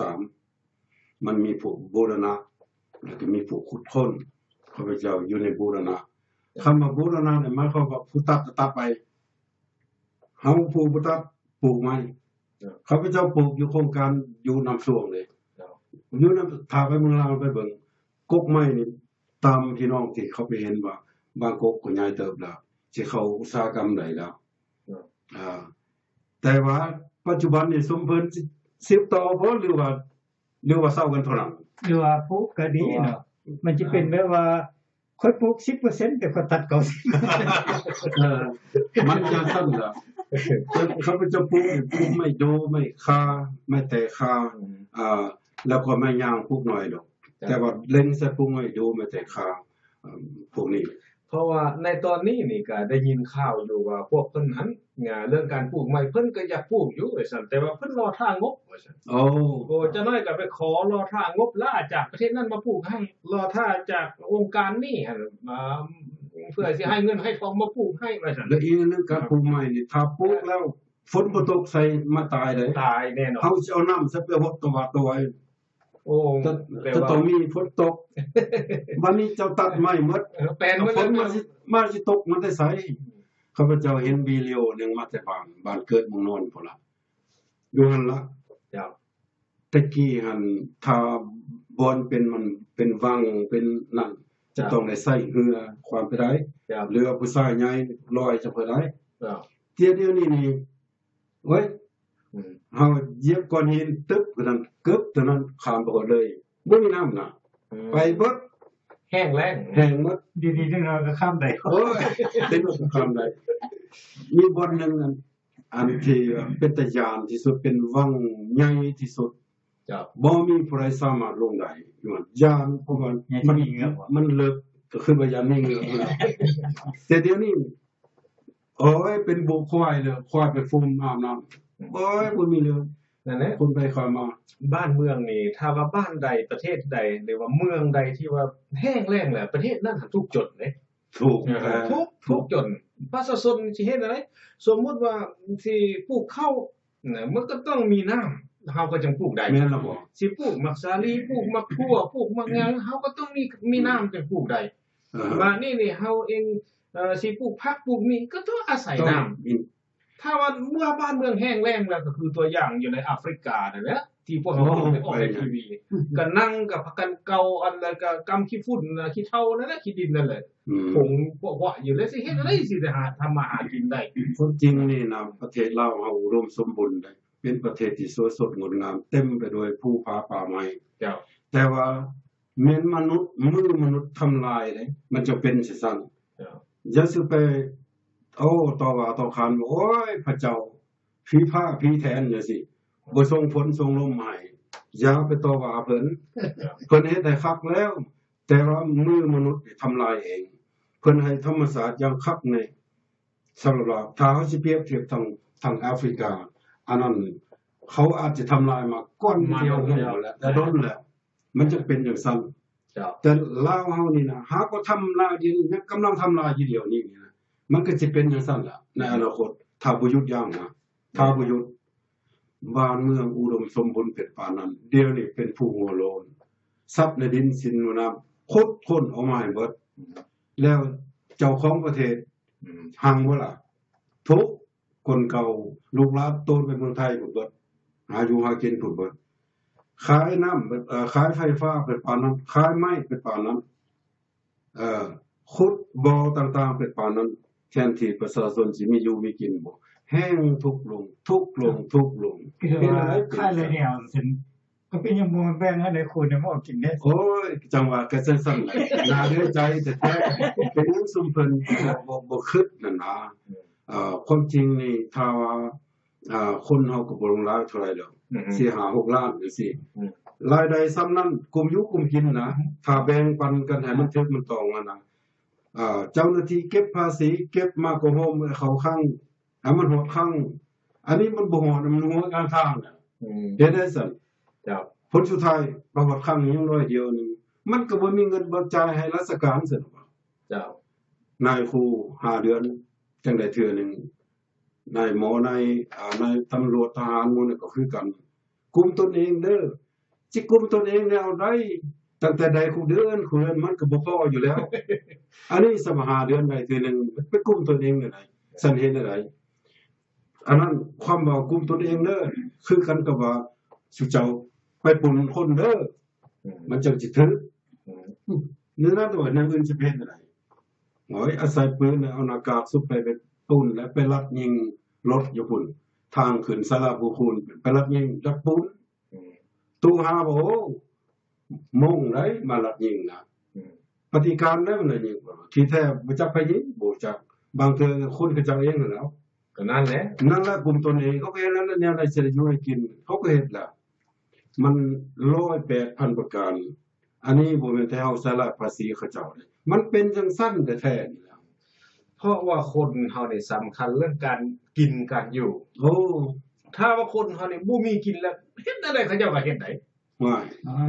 3มันมีผู้บูรณะแล้วก็มีผู้ขุดค้นข้าพเจ้าอยู่ในบูรณะคำว่าบูรณะเนี่ยหมายความว่าผู้ตัดไปเฮาผู้ตัดปลูกไม้ข้าพเจ้าปลูกอยู่โครงการอยู่นำช่วงเลยอยู่นำถ้าไปเมืองลาวไปเบิ่งกกไม้นี่ตามพี่น้องที่เขาไปเห็นว่าบางกกก็ใหญ่เติบแล้วสิเข้าอุตสาหกรรมใดแล้วแต่ว่าปัจจุบันนี่สมเพิ่น10ต่อบ่หรือว่าเซากันเท่านั้นหรือว่าปลูกก็ดีเนาะมันจะเป็นแบบว่าค่อยปลูก 10% แต่ก็ตัด90 มันจะซั่นล่ะเขาจะปลูกไม่โดไม่คาไม่แต่คาแล้วก็ไม่ย่างปลูกน้อยดอกแต่ว่าเล็งใส่ปลูกไม่โดไม่แต่คาพวกนี้เพราะว่าในตอนนี้นี่ก็ได้ยินข่าวอยู่ว่าพวกเพิ่นนั้นเรื่องการปลูกไม้เพิ่นก็อยากปลูกอยู่ว่าซั่นแต่ว่าเพิ่นรอท่างบว่าซั่นโอ้จะน้อยก็ไปขอรอท่างบล่าจากประเทศนั้นมาปลูกให้รอท่าจากองค์การนี้หั่นเพื่อสิให้เงินให้ทองมาปลูกให้ว่าซั่นแล้วอีกอันนึงการปลูกใหม่นี่ถ้าปลูกแล้วฝนบ่ตกใส่มาตายเลยตายแน่นอนเฮาสิเอาน้ำซะไปฮดตัวโอ้จะแต่จะว่าต้องมีฝนตก วันนี้เจ้าตัดไม้หมดแปลนฝนมาสิตกมันได้ไสข้าพเจ้าเห็นวิดีโอหนึงมาแต่บ้านเกิดเมืองนนท์พุ่นล่ะอยู่หั่นล่ะเจ้าตะกี้หั่นถ้าบอนเป็นวังเป็นนั่นจะต้องได้ใส่เรือความไปได้เจ้าเรือผู้ชายใหญ่ลอยจะไปได้เจ้าเที่ยเดียวนี้นี่เว้ยอืมเฮาเหยียบก้อนหินตึ๊บตัวนั้นกึบตัวนั้นข้ามไปหมดเลยบ่มีน้ำน่ะไปเบิดแห้งแล้งแห้งหมดดีๆจังเราก็ข้ามได้โอ้ยเป็นสงครามได้มีบ่อนหนึงอันที่เป็นตะยานที่สุดเป็นวังใหญ่ที่สุดเจ้าบ่มีผู้ใดสามารถลงได้อยู่ว่ายานเพราะว่ามันเลิกก็คือว่ายานมีเงือกนั่นแหละแต่เดี๋ยวนี้โอ้ยเป็นบุควายเลยควายไปฟุมอาบน้ำโอ้ยบ่มีเลยนั่นแหละคนไปเข้ามาบ้านเมืองนี่ถ้าว่าบ้านใดประเทศใดหรือว่าเมืองใดที่ว่าแห้งแล้งแหละประเทศนั้นทุกจดเลยถูกทุกจนประชาชนสิเฮ็ดอะไรสมมุติว่าสิปลูกข้าวน่ะมันก็ต้องมีน้ำเฮาก็จังปลูกได้แม่นล่ะบ่สิปลูกมักสาลีปลูกมักทั่วปลูกมักหยังเฮาก็ต้องมีน้ำจังปลูกได้ ว่านี่เฮาเองสิปลูกผักปลูกนี่ก็ต้องอาศัยน้ำถ้าว่าเมื่อบ้านเมืองแห้งแล้งแล้วก็คือตัวอย่างอยู่ในแอฟริกานั่นแหละที่พวกเราไปออกในทีวีก็นั่งกับพากันเกาอันแล้วก็กำขี้ฝุ่นขี้เถ้านั่นแหละขี้ดินนั่นแหละผงพวกว่าอยู่แล้วสิเฮ็ดอะไรสิได้ทำมาหากินได้คนจริงนี่นะประเทศลาวเฮาอุดมสมบูรณ์ได้เป็นประเทศที่สวยสดงดงามเต็มไปด้วยภูผาป่าไม้เจ้าแต่ว่าแม่นมนุษย์มือมนุษย์ทำลายเด้มันจะเป็นสิซั่นเจ้าอย่าสิไปต่อว่าต่อขานโอ้ยพระเจ้าผีผ้าผีแทนจังซี่บ่ส่งฝนส่งลมให้อย่าไปต่อว่าเพิ่นเพิ่นเฮ็ดได้คักแล้ว แต่ว่ามือมนุษย์ทำลายเองเพิ่นให้ธรรมศาสตร์อย่างคักในสำหรับเราถ้าเฮาสิเปรียบเทียบทางแอฟริกาอันนั้นเขาอาจจะทำลายมาก่อนเดียวนั่นแหละแต่โดนแล้วมันจะเป็นอย่างซั่นเจ้าแต่ลาวเฮานี่นะหากว่าทำลายอยู่นี่กำลังทำลายอยู่เดียวนี้นะมันก็สิเป็นจังซั่นล่ะในอนาคตถ้าบ่หยุดยั้งนะถ้าบ่หยุดบ้านเมืองอุดมสมบูรณ์เป็นปานนั้นเดี๋ยวนี้เป็นผู้หัวโลนทรัพย์ในดินสินน้ำคดคนเอามาให้เบิดแล้วเจ้าของประเทศหังบ่ล่ะทุกคนเก่าลูกหลานโตไปเมืองไทยพุ่นเบิดหาอยู่หากินพุ่นเบิดขายน้ำขายไฟฟ้าเป็นปานนั้นขายไม้เป็นปานนั้นขุดบ่อต่างๆเป็นปานนั้นแทนที่ประชาชนสิมีอยู่มีกินบ่แห้งทุกข์ลงคือว่าค่าเลยเนี่ยสิก็เป็นยังบ่แบ่งให้ได้คนเนี่ยบ่กินได้โอ้ยจังว่าก็ซั่นๆแหละน่าเดือใจแต่แท้เป็นจังซุมเพิ่นบ่คิดนั่นนะความจริงนี่ถ้าว่าคนเฮาก็บ่ลงหลายเท่าไหร่ดอก4-5-6 ล้านจังซี่รายได้ซ้ำนั้นกลุ่มอยู่กลุ่มกินนะถ้าแบ่งปันกันให้มันถึกมันต้องนะเจ้าหน้าที่เก็บภาษีเก็บมากกว่าโฮมเขาข้างให้มันหดข้างอันนี้มันบ่ฮอดมันหัวกลางทางน่ะเฮ็ดได้ซั่นเจ้าผลสุดท้ายประวัติครั้งนี้ยัง100เดียวนึงมันก็บ่มีเงินเบิกจ่ายให้ราชการซั่นบ่เจ้านายครู5เดือนจังได้เทื่อนึงนายหมอนายตำรวจทหารหมู่นี่ก็คือกันกุมตนเองเด้อสิกุมตนเองแนวใดตั้งแต่ใดคูเดือนมันก็บ่พออยู่แล้ว อันนี้สมหาเดือนใดเทื่อนึงไปกุมตนเองได้ซั่นเฮ็ดได้อันนั้นความว่ากุมตนเองเด้อคือกันกับว่าสุเจ้าไปปุ่นคนเด้อมันจังสิถึกเนื้อตัวนั้นอื่นสิเป็นอะไรโอ้ยอาศัยปืนเอาหน้ากากซุบไปปุ่นแล้วไปลัดยิงรถอยู่พุ่นทางขึ้นศาลาภูคูนไปลัดยิงลัดปุ่นตู้หาบ่โอ้มงได้มาลัดยิงนะปฏิการได้มันยิงที่แท้บ่จักไปยิงบ่จักบางเทื่อคนก็จักเองนั่นแหละก็นั่นแหละนั่นแหละกลุ่มตนเองเขาก็เฮ็ดแล้วแนวใดสิได้อยู่ให้กินเขาก็เฮ็ดแล้วมัน108,000ประการอันนี้บ่แม่นแต่เฮาสละภาษีเขาเจ้าเด้มันเป็นจังซั่นแท้ๆนี่แหละเพราะว่าคนเฮานี่สำคัญเรื่องการกินการอยู่โอ้ถ้าว่าคนเฮานี่บ่มีกินแล้วเฮ็ดอะไรเขาเจ้าก็เฮ็ดได้ว้าย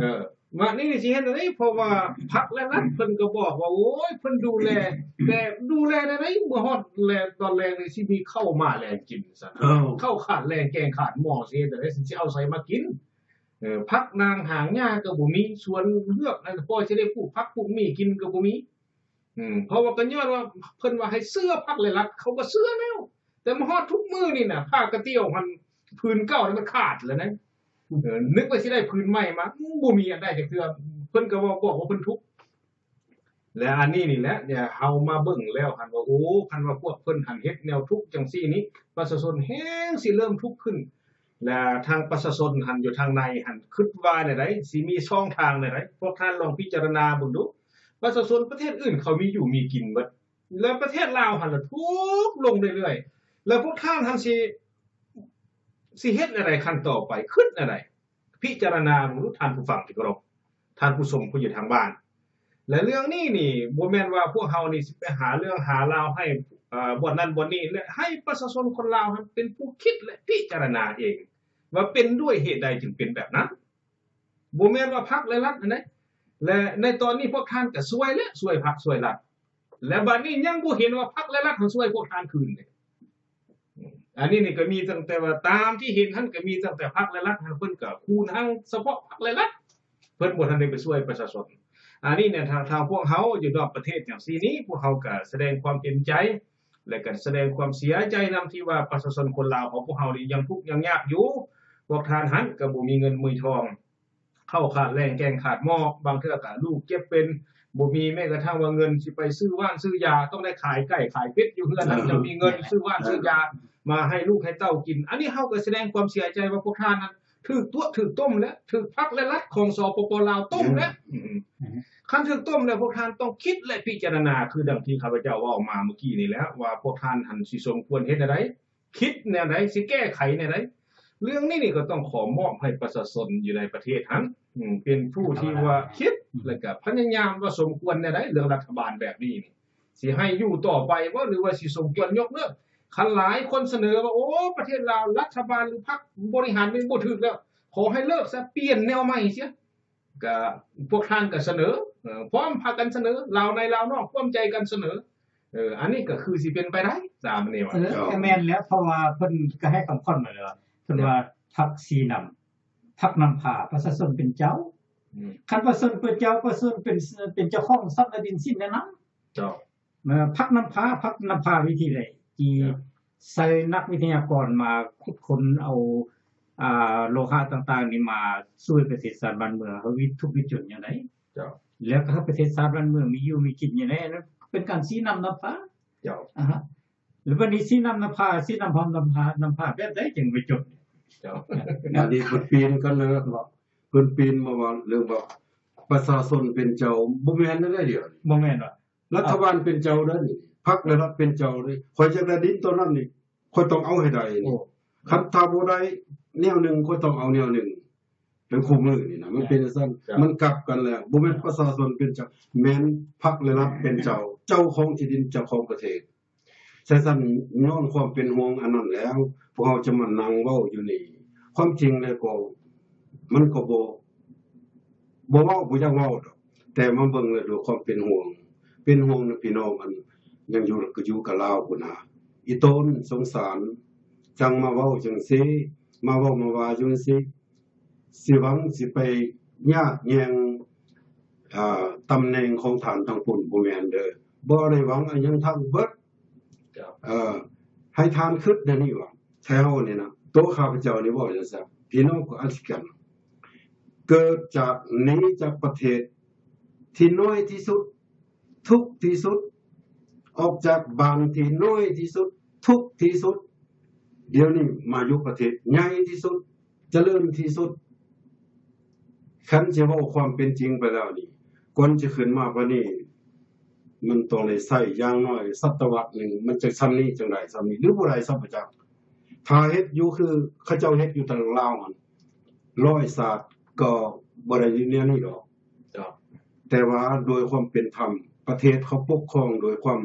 ว่านี่สิเฮ็ดจังได๋เพราะว่าพรรคและรัฐเพิ่นก็บอกว่าโอ้ยเพิ่นดูแลแต่ดูแลได้ไดเมื่อฮอดแลตอนแรกนี่สิมีข้าวมาแลงกินซั่นข้าวขาดแลงแกงขาดหม้อสิเฮ็ดจังได๋สิเอาไสมากินผักนางหางหญ้าก็บ่มีสวนเลือกนั่นพอสิได้ปลูกผักปลูกหมี่กินก็บ่มีเพราะว่าก็ย้อนว่าเพิ่นว่าให้เสื้อพรรคและรัฐเขาก็เสื้อแล้วแต่มาฮอดทุกมื้อนี่น่ะผ้ากระเตี้ยวมันพื้นเก่ามันขาดแล้วนะนึกว่าสิได้พื้นใหม่มาบ่มีอันใดจักเทื่อเพิ่นก็บอกว่าเพิ่นทุกข์และอันนี้นี่แหละเนี่ยเฮามาเบิ่งแล้วคั่นว่าโอ้คันว่าพวกเพิ่นหันเฮ็ดแนวทุกข์จังซี่นี้ประชาชนแฮงสิเริ่มทุกข์ขึ้นและทางประชาชนหันอยู่ทางในหันคิดว่าแนวใดสิมีช่องทางแนวใดพวกท่านลองพิจารณาเบิ่งดูประชาชนประเทศอื่นเขามีอยู่มีกินเบิดแล้วประเทศลาวหันล่ะทุกข์ลงเรื่อยๆแล้วพวกท่านหันสิเฮ็ดอะไรขั้นต่อไปคิดอะไรพิจารณาเบิ่งดูท่านผู้ฟังที่เคารพท่านผู้ชมผู้อยู่ทางบ้านและเรื่องนี้นี่บ่แม่นว่าพวกเฮานี่สิไปหาเรื่องหาราวให้บ่นั้นบ่นี้และให้ประชาชนคนลาวเป็นผู้คิดและพิจารณาเองว่าเป็นด้วยเหตุใดจึงเป็นแบบนั้นบ่แม่นว่าพรรคและรัฐอันใดและในตอนนี้พวกท่านก็ช่วยและช่วยพรรคช่วยรัฐและบัดนี้ยังบ่เห็นว่าพรรคและรัฐช่วยพวกท่านคืนเลยอันนี้นี่ก็มีตั้งแต่ว่าตามที่เห็นท่านก็มีตั้งแต่พรรคและรัฐเพิ่นก็คูณทั้งเฉพาะพรรคและรัฐเพิ่นบ่ทันได้ไปช่วยประชาชนอันนี้เนี่ยทางพวกเฮาอยู่นอกประเทศจังซี่นี้พวกเฮาก็แสดงความเห็นใจและก็แสดงความเสียใจนำที่ว่าประชาชนคนลาวของพวกเฮานี่ยังทุกข์ยังยากอยู่พวกท่านหันก็บ่มีเงินมีทองเข้าขาดแรงแกงขาดหม้อบางเทื่อก็ลูกเจ็บเป็นบ่มีแม้กระทั่งว่าเงินสิไปซื้อว่านซื้อยาต้องได้ขายไก่ขายเป็ดอยู่เฮือนนั้นจะมีเงินซื้อว่านซื้อยามาให้ลูกให้เต้ากินอันนี้เฮาก็แสดงความเสียใจว่าพวกท่านนั้นถูกต้มและถูกพรรคและรัฐของสปปลาวต้มและคันถูกต้มแล้วพวกท่านต้องคิดและพิจารณาคือดังที่ข้าพเจ้าเว้ามาเมื่อกี้นี่แหละว่าพวกท่านหันสิสมควรเฮ็ดแนวใดคิดแนวใดสิแก้ไขแนวใดเรื่องนี้นี่ก็ต้องขอมอบให้ประชาชนอยู่ในประเทศหั้นเป็นผู้ที่ว่าคิดแล้วก็พยายามว่าสมควรแนวใดเรื่องรัฐบาลแบบนี้นี่สิให้อยู่ต่อไปบ่หรือว่าสิสมควรยกเลิกคันหลายคนเสนอว่าโอ้ประเทศลาวรัฐบาลหรือพรรคบริหารมันบ่ถูกแล้วขอให้เลิกซะเปลี่ยนแนวใหม่เสียก็พวกท่านก็เสนอพร้อมพากันเสนอลาวในลาวนอกร่วมใจกันเสนออันนี้ก็คือสิเป็นไปได้ตามนี้ว่าแม่นแล้วเพราะว่าเพิ่นก็ให้คำข้อนมาแล้วเพิ่นว่าพรรคสีนำพรรคนำพาประชาชนเป็นเจ้าคันประชาชนเป็นเจ้าประชาชนเป็นเจ้าของทรัพย์ดินสิ้นแน่นอนเจ้าพรรคนำพาวิธีใดที่ใส่นักวิทยากรมาขุดค้นเอาโลหะต่างๆนี่มาช่วยประเทศชาติบ้านเมืองเฮาทุกวิจุดจังได๋เจ้าแล้วก็ประเทศชาติบ้านเมืองมีอยู่มีกินจังได๋นั้นเป็นการชี้นำนำพาเจ้าหรือว่านี่ชี้นำนำพาชี้นำพร้อมนำพาแบบใดจึงไม่จบเจ้าอันนี้เพิ่นปีนกันเลยว่าเพิ่นปีนมาว่าเรื่องว่าประชาชนเป็นเจ้าบ่แม่นได้เดียวบ่แม่นว่ารัฐบาลเป็นเจ้าเด้อนี่พรรคและรัฐเป็นเจ้านี่ข่อยจักได้ดินตัวนั้นนี่ข่อยต้องเอาให้ได้นี่คันถ้าบ่ได้แนวนึงข่อยต้องเอาแนวนึงเป็นคู่มือนี่นะมันเป็นจังซั่นมันกลับกันแล้วบ่แม่นประชาชนเป็นเจ้าแม่นพรรคและรัฐเป็นเจ้าของที่ดินเจ้าของประเทศฉะนั้นย้อนความเป็นห่วงอันนั้นแล้วพวกเฮาจะมานั่งเว้าอยู่นี่ความจริงแล้วก็มันก็บ่เว้าบ่อยากเว้าดอกแต่มาเบิ่งแล้วด้วยความเป็นห่วงนะพี่น้องมันยังอยู่กับลาวพุ่นน่ะอีโตนสงสารจังมาเว้าจังซี่มาเว้ามาว่าจังซี่สิหวังสิไปยากแยงตำแหน่งของท่านทั้งพุ่นบ่แม่นเด้อบ่ได้หวังอันหยังทั้งเบิดให้ทานคิดแนวนี้ว่าแถวนี่นะตัวข้าพเจ้านี่บ่จังซั่นพี่น้องก็อันกันเกิดจากหนีจากประเทศที่น้อยที่สุดทุกข์ที่สุดออกจากบ้านที่น้อยที่สุดทุกข์ที่สุดเดี๋ยวนี้มาอยู่ประเทศใหญ่ที่สุดเจริญที่สุดคันสิเว้าความเป็นจริงไปแล้วนี่ก่อนจะขึ้นมากว่านี้มันต้องได้ใช้อย่างน้อยศตวรรษนึงมันจะซ้ำนี้จังได๋ซ้ำนี้หรือบ่ได้ซ้ำประจักถ้าเฮ็ดอยู่คือเขาเจ้าเฮ็ดอยู่ทางลาวหั่น100ศาสตร์ก็บ่ได้อยู่แนวนี้ดอกแต่ว่าโดยความเป็นธรรมประเทศเขาปกครองโดยความ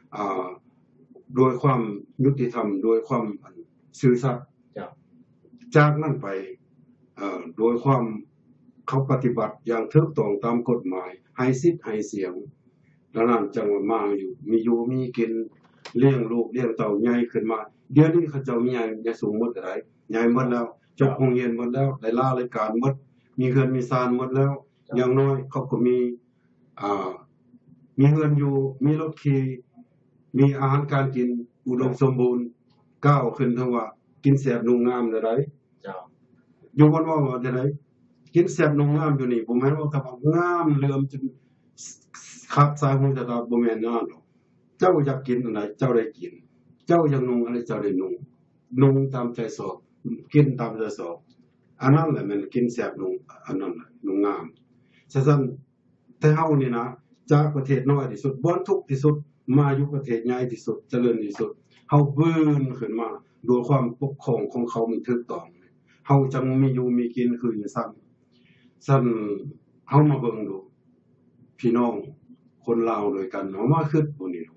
ยุติธรรมโดยความซื่อสัตย์จากนั้นไปโดยความเขาปฏิบัติอย่างถูกต้องตามกฎหมายให้สิทธิ์ให้เสียงดังนั้นจังว่ามาอยู่มีกินเลี้ยงลูกเลี้ยงเต้าใหญ่ขึ้นมาเดี๋ยวนี้เขาเจ้ามีใหญ่สูงหมดได้ใหญ่หมดแล้วจบโรงเรียนหมดแล้วได้ลารายการหมดมีเฮือนมีศาลหมดแล้วอย่างน้อยเขาก็มีเฮือนอยู่มีรถขี่มีอาหารการกินอุดมสมบูรณ์ก้าวขึ้นทั้งว่ากินแซ่บนุ่งงามได้เจ้าอยู่วันว่าได้ไดกินแซ่บนุ่งงามอยู่นี่บ่แม่นว่าถ้างามเหลื่อมจนขาดสายหูตลอดบ่แม่นนั่นหรอกเจ้าอยากกินอันใดเจ้าได้กินเจ้าอยากนุ่งอะไรเจ้าได้นุ่งตามใจชอบกินตามใจชอบอันนั้นแหละมันกินแซ่บนุ่งอันนั้นแหละนุ่งงามฉะนั้นแต่เฮานี่นะจากประเทศน้อยที่สุดบ่ทุกข์ที่สุดมาอยู่ประเทศใหญ่ที่สุดเจริญที่สุดเฮาฟื้นขึ้นมาโดยความปกครองของเขามันถูกต้องเฮาจังมีอยู่มีกินคือจังซั่นเฮามาเบิ่งดูพี่น้องคนลาวด้วยกันเนาะมาคิดบ่นี่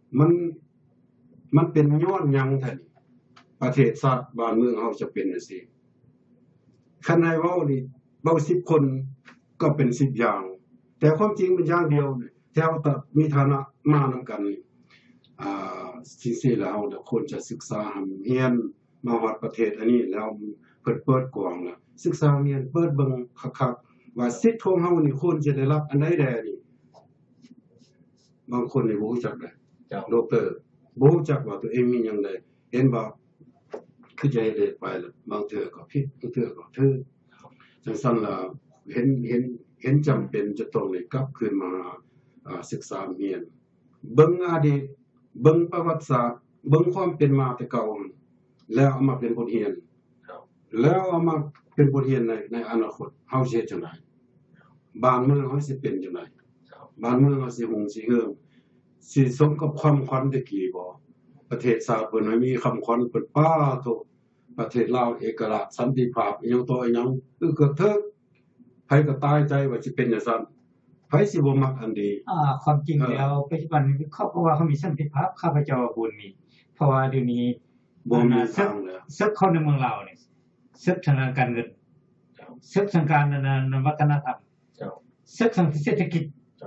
มันเป็นย้อนหยังแท้นี่ประเทศชาติบ้านเมืองเฮาจะเป็นจังซี่คันให้เว้านี่เว้า10คนก็เป็น10อย่างแต่ความจริงเป็นอย่างเดียวแถวตะมีฐานะมานำกันสิ่งที่แล้วควรจะศึกษาเรียนมาฮอดประเทศอันนี้แล้วเปิดกว้างแล้วศึกษาเรียนเปิดเบิ่งคักๆว่าสิทธิ์ของเฮานี่ควรจะได้รับอันใดแดนี่บางคนนี่บ่รู้จักเลยดอกเตอร์บ่รู้จักว่าตัวเองมีหยังได้เห็นบ่คือจะให้ได้ไปแล้วบางเทื่อก็ผิดบางเทื่อก็ถูกจังซั่นล่ะเห็นจำเป็นจะต้องได้กลับคืนมาศึกษาเรียนเบิ่งอดีตเบิ่งประวัติศาสตร์เบิ่งความเป็นมาแต่เก่าแล้วเอามาเป็นบทเรียนแล้วเอามาเป็นบทเรียนในอนาคตเฮาสิเฮ็ดจังได๋บ้านเมืองเฮาสิเป็นจังได๋บ้านเมืองเฮาสิรุ่งสิเรืองสิสมกับความขวัญตะกี้บ่ประเทศชาติเพิ่นให้มีคำขวัญเพิ่นป้าโตประเทศลาวเอกราชสันติภาพอีหยังต่ออีหยังก็เถิกไผก็ตายใจว่าสิเป็นจังซั่นไผสิบ่มักอันดีความจริงแล้วปัจจุบันเขาเพราะว่าเขามีสันติภาพข้าพเจ้าบุญนี่เพราะว่าเดี๋ยวนี้บ่มีทางแล้วซึกเข้าในเมืองลาวนี่ซึกทางการเงินซึกทางการวัฒนธรรมซึกทางเศรษฐกิจ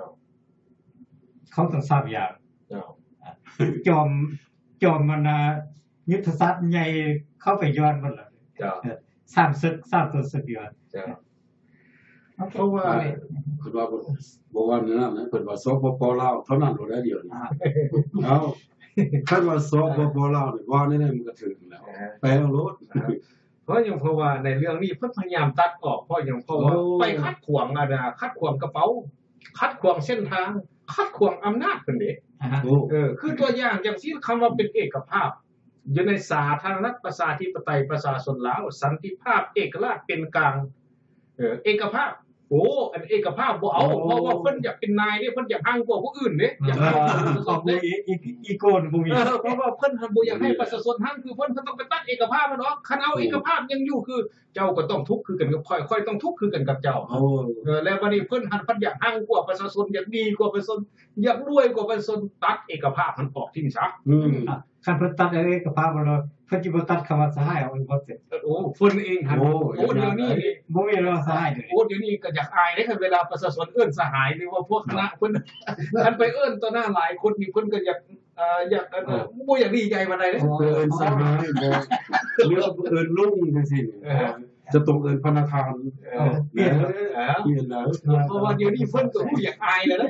เขาต้องทราบอย่างจอมมันยุทธศาสตร์ใหญ่เข้าไปย้อนหมดเลยสร้างศึกสร้างตัวศึกย้อนเพราะว่าคือว่าบ่ว่านั่นนะเพิ่นว่าสปปลาวเท่านั้นบ่ได้เดียวนี่เอ้าคันว่าสปปลาวนี่ว่าแน่ๆมันก็ถึงแล้วไปเอาโลดเพราะอย่างเพราะว่าในเรื่องนี้เพิ่นพยายามตัดออกเพราะอย่างเพราะว่าไปขัดขวางขัดขวางกระเป๋าขัดขวางเส้นทางขัดขวางอำนาจเพิ่นเด้คือตัวอย่างอย่างที่คำว่าเป็นเอกภาพอยู่ในสาธารณรัฐประชาธิปไตยประชาชนลาวสันติภาพเอกราชเป็นกลางเอกภาพอันเอกภาพบ่เอาเพราะว่าเพิ่นอยากเป็นนายนี่เพิ่นอยากอ้างกว่าผู้อื่นเด้อยากอีโกนบ่มีเพราะว่าเพิ่นบ่อยากให้ประชาชนหั่นคือเพิ่นต้องไปตัดเอกภาพมันเนาะคันเอาเอกภาพยังอยู่คือเจ้าก็ต้องทุกข์คือกันกับค่อยต้องทุกข์คือกันกับเจ้าแล้วบัดนี้เพิ่นอยากอ้างกว่าประชาชนอยากดีกว่าประชาชนอยากรวยกว่าประชาชนตัดเอกภาพมันออกทิ้งซะคันเพิ่นตัดเอกภาพบ่เพิ่นสิบ่ตัดคำว่าสหายเอาบ่เสร็จเพิ่นเองหั่นเดี๋ยวนี้บ่มีแล้วสหายเดี๋ยวนี้ก็อยากอายเด้คันเวลาประชาชนเอิ้นสหายหรือว่าพวกคณะเพิ่นคันไปเอิ้นต่อหน้าหลายคนนี่เพิ่นก็อยากบ่อยากดีใจปานใดเด้เอิ้นสหายบ่เรื่องเอิ้นลุงจังซี่จะต้องเอิ้นพนักงานเปลี่ยนแล้วเพราะว่าเดี๋ยวนี้เพิ่นก็บ่อยากอายแล้วเด้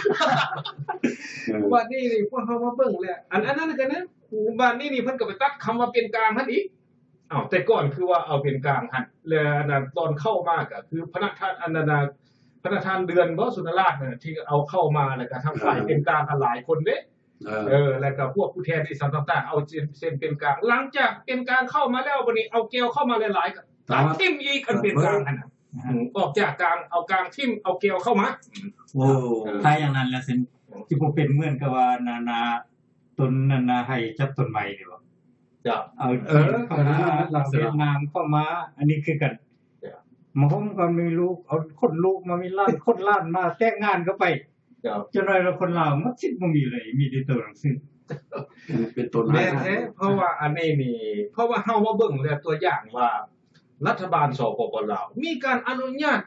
บัดนี้นี่พวกเฮามาเบิ่งแล้วอันนั้นก็นะบัดนี้นี่เพิ่นก็ไปตัดคำว่าเป็นกลางหั่นอีกแต่ก่อนคือว่าเอาเป็นกลางหั่นแล้วนั่นตอนเข้ามาก็คือพนักงานอันนั้นพนักงานเดือนบ่สุนทรราชน่ะที่เอาเข้ามาแล้วก็ทำฝ่ายเป็นกลางหลายคนเด้แล้วก็พวกผู้แทนที่ต่างๆเอาเส้นเป็นกลางหลังจากเป็นกลางเข้ามาแล้วบัดนี้เอาแก้วเข้ามาหลายๆก็ตัดทิ่มอีกอันเป็นกลางหั่นออกจากกลางเอากลางทิ่มเอาแก้วเข้ามาถ้าอย่างนั้นแล้วสิสิบ่เป็นเหมือนกับว่านาต้นนั่นน่ะให้จับต้นไม้นี่บ่เอาลักษณะนามเข้ามาอันนี้คือกันมาผมก็มีลูกเอาคนลูกมามีคนล้านมาแต่งงานก็ไปจนแล้วคนลาวมันสิบ่มีเลยมีแต่ตัวหนังสือเป็นต้นแท้เพราะว่าอันนี้นี่เพราะว่าเฮามาเบิ่งแล้วตัวอย่างว่ารัฐบาลสปปลาวมีการอนุญาต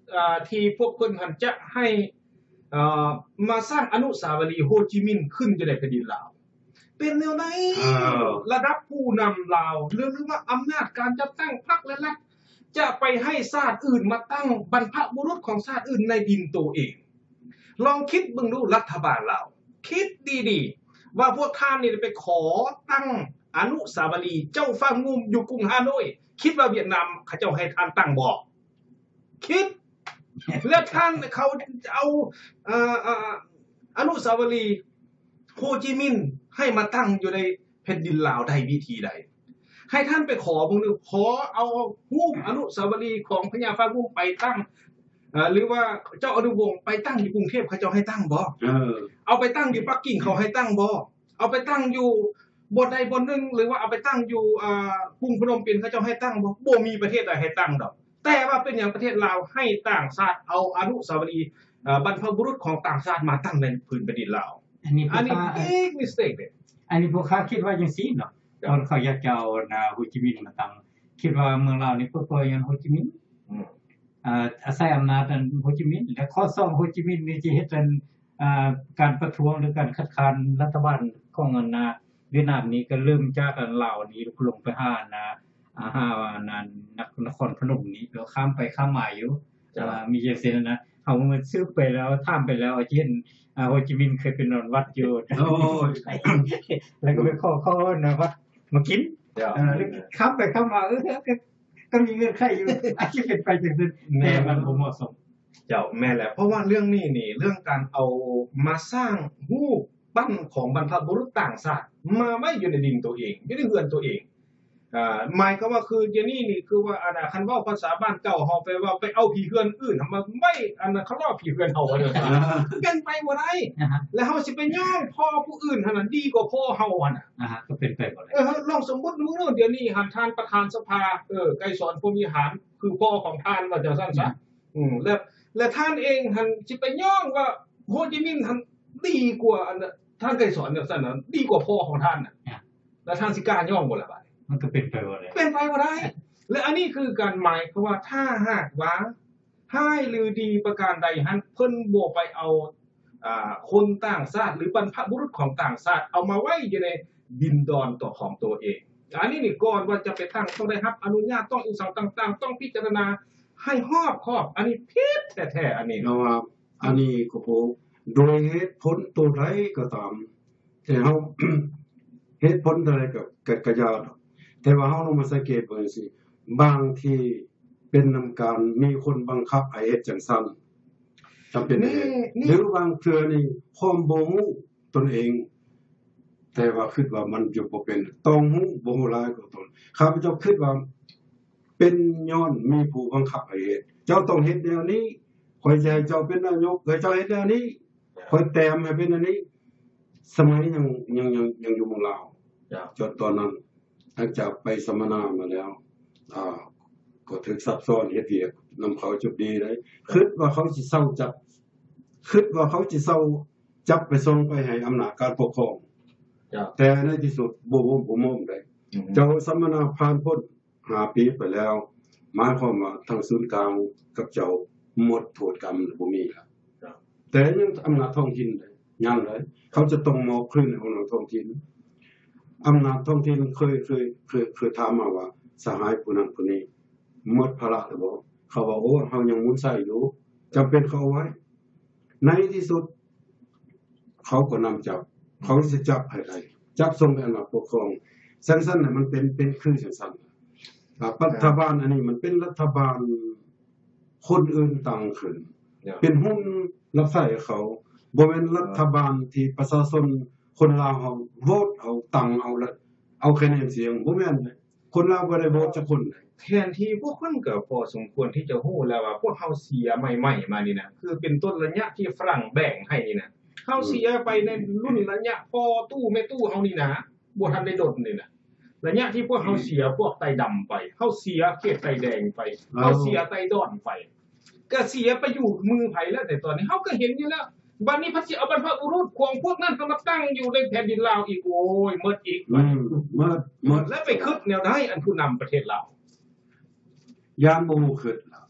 ที่พวกเพิ่นหันจะให้มาสร้างอนุสาวรีย์โฮจิมินห์ขึ้นอยู่ในแผ่นดินลาวเป็นแนวไหนระดับผู้นำลาวหรือว่าอำนาจการจัดตั้งพรรคและรัฐจะไปให้ชาติอื่นมาตั้งบรรพบุรุษของชาติอื่นในดินตัวเองลองคิดเบิ่งดูรัฐบาลลาวคิดดีๆว่าพวกท่านนี่ไปขอตั้งอนุสาวรีย์เจ้าฟ้างุมอยู่กรุงฮานอยคิดว่าเวียดนามเขาเจ้าให้ท่านตั้งบ่คิดแล้วท่านเขาเอาอนุสาวรีย์โฮจิมินห์ให้มาตั้งอยู่ในแผ่นดินลาวได้วิธีใดให้ท่านไปขอเบิ่งดูขอเอารูปอนุสาวรีย์ของพญาฟ้างุมไปตั้งหรือว่าเจ้าอนุวงศ์ไปตั้งอยู่กรุงเทพเขาเจ้าให้ตั้งบ่เอาไปตั้งอยู่ปักกิ่งเขาให้ตั้งบ่เอาไปตั้งอยู่บ่ใดบ่หนึงหรือว่าเอาไปตั้งอยู่กรุงพนมเปญเขาเจ้าให้ตั้งบ่มีประเทศใดให้ตั้งดอกแต่ว่าเป็นอย่างประเทศลาวให้ต่างชาติเอาอนุสาวรีย์บรรพบุรุษของต่างชาติมาตั้งในพื้นแผ่นดินลาวอันนี้ big mistake เลยอันนี้พวกเขาคิดว่าจังซี่เนาะตอนเขาอยากจะเอาโฮจิมินห์มาตั้งคิดว่าเมืองลาวนี่เพื่อยังโฮจิมินห์อาศัยอำนาจโฮจิมินห์และข้อ2โฮจิมินห์นี่จะเฮ็ดเป็นการประท้วงหรือการคัดค้านรัฐบาลของเวียดนามนี้ก็เริ่มจากลาวนี้ลงไปหานักนครพนมนี้แล้วข้ามไปข้ามมาอยู่มีจังซี่นะเฮามันซื้อไปแล้วถามไปแล้วเช่นโฮจิมินห์เคยไปนอนวัดอยู่แล้วก็ไปขอนะวัดมากินข้ามไปข้ามมาก็มีเงื่อนไขอยู่อาจจะเป็นไปจังซี่แต่มันบ่เหมาะสมเจ้าแม่แหละเพราะว่าเรื่องนี้นี่เรื่องการเอามาสร้างรูปปั้นของบรรพบุรุษต่างชาติมาไว้อยู่ในดินตัวเองอยู่ในเรือนตัวเองหมายก็ว่าคือเจนี่นี่คือว่าคันเว้าภาษาบ้านเจ้าเฮาไปว่าไปเอาผีเฮือนอื่นมาไม่เขาว่าผีเฮือนเฮาเด้อเป็นไปบ่ได้แล้วเฮาสิไปย่องพ่อผู้อื่นหั่นน่ะดีกว่าพ่อเฮาหั่นน่ะก็เป็นไปบ่ได้ลองสมมุติดูเดี๋ยวนี้ท่านประธานสภาไกรสอนพรหมวิหารคือพ่อของท่านว่าจังซั่นซะแล้วท่านเองท่านสิไปย่องว่าโฮจิมินห์ท่านดีกว่าท่านไกรสอนจังซั่นน่ะดีกว่าพ่อของท่านน่ะแล้วท่านสิกล้าย่องบ่ล่ะบัดมันก็เป็นไปบ่ได้เป็นไปบ่ได้และอันนี้คือการหมายคือว่าถ้าหากว่าให้หรือดีประการใดหันเพิ่นบ่ไปเอาคนต่างชาติหรือบรรพบุรุษของต่างชาติเอามาไว้อยู่ในดินดอนของตัวเองอันนี้นี่ก่อนว่าจะไปตั้งต้องได้รับอนุญาตต้องอีกต่างๆต้องพิจารณาให้รอบคอบอันนี้ผิดแท้ๆอันนี้เนาะอันนี้ก็บ่โดยเหตุผลตัวใดก็ตามแต่เฮาเหตุผลใดก็ยาวแต่ว่าเฮาลองมาสังเกตเบิ่งสิบางที่เป็นนำการมีคนบังคับให้เฮ็ดจังซั่นจำเป็นเฮ็ดหรือบางเทื่อนี่ความบ่ฮู้ตนเองแต่ว่าคิดว่ามันอยู่บ่เป็นต้องฮู้บ่ฮู้หลายกว่าตนข้าพเจ้าคิดว่าเป็นย้อนมีผู้บังคับให้เฮ็ดเจ้าต้องเฮ็ดแนวนี้ข้อยจะให้เจ้าเป็นนายกข้อยเจ้าเฮ็ดแนวนี้ข้อยแต้มให้เป็นอันนี้สมัยยังอยู่เมืองลาวจนตอนนั้นหลังจากไปสัมมนามาแล้วก็ถึกซับซ้อนเฮ็ดเวียกนำเขาจุดดีได้คิดว่าเขาสิเซาจับคิดว่าเขาสิเซาจับไปส่งไปให้อำนาจการปกครองแต่ในที่สุดบ่มอมได้เจ้าสัมมนาผ่านพ้น5ปีไปแล้วหมายความว่าทางศูนย์กลางกับเจ้าหมดโทษกรรมบ่มีแล้วแต่ยังอำนาจท้องถิ่นได้ยังเลยเขาจะต้องมอบคืนให้ของท้องถิ่นอำนาจท้องถิ่นเคยถามมาว่าสหายผู้นั้นผู้นี้หมดภาระแล้วบ่เขาว่าโอ้เฮายังมุนใช้อยู่จำเป็นเขาเอาไว้ในที่สุดเขาก็นำจับเขาสิจับให้ได้จับส่งไปอำนาจปกครองสั้นๆน่ะมันเป็นคือสั้นๆรัฐบาลอันนี้มันเป็นรัฐบาลคนอื่นตั้งขึ้นเป็นหุ้นรับใช้เขาบ่แม่นรัฐบาลที่ประชาชนคนลาวเฮาโหวตเอาตังเอาคะแนนเสียงบ่แม่นคนลาวบ่ได้โหวตจักคนแทนที่พวกคนก็พอสมควรที่จะฮู้แล้วว่าพวกเฮาเสียใหม่ๆมานี่นะคือเป็นต้นระยะที่ฝรั่งแบ่งให้นี่นะเฮาเสียไปในรุ่นระยะพ่อตู้แม่ตู้เฮานี่นะบ่ทันได้ดดนี่นะระยะที่พวกเฮาเสียพวกไตดำไปเฮาเสียเขตไตแดงไปเฮาเสียไตดอนไปก็เสียไปอยู่มือไผแล้วแต่ตอนนี้เฮาก็เห็นอยู่แล้วบัดนี้พระสิเอาบรรพบุรุษของพวกนั้นเข้ามาตั้งอยู่ในแผ่นดินลาวอีกโอ้ยหมดอีกหมดแล้วไปคิดแนวใดอันผู้นำประเทศลาวยามบ่ฮู้คิด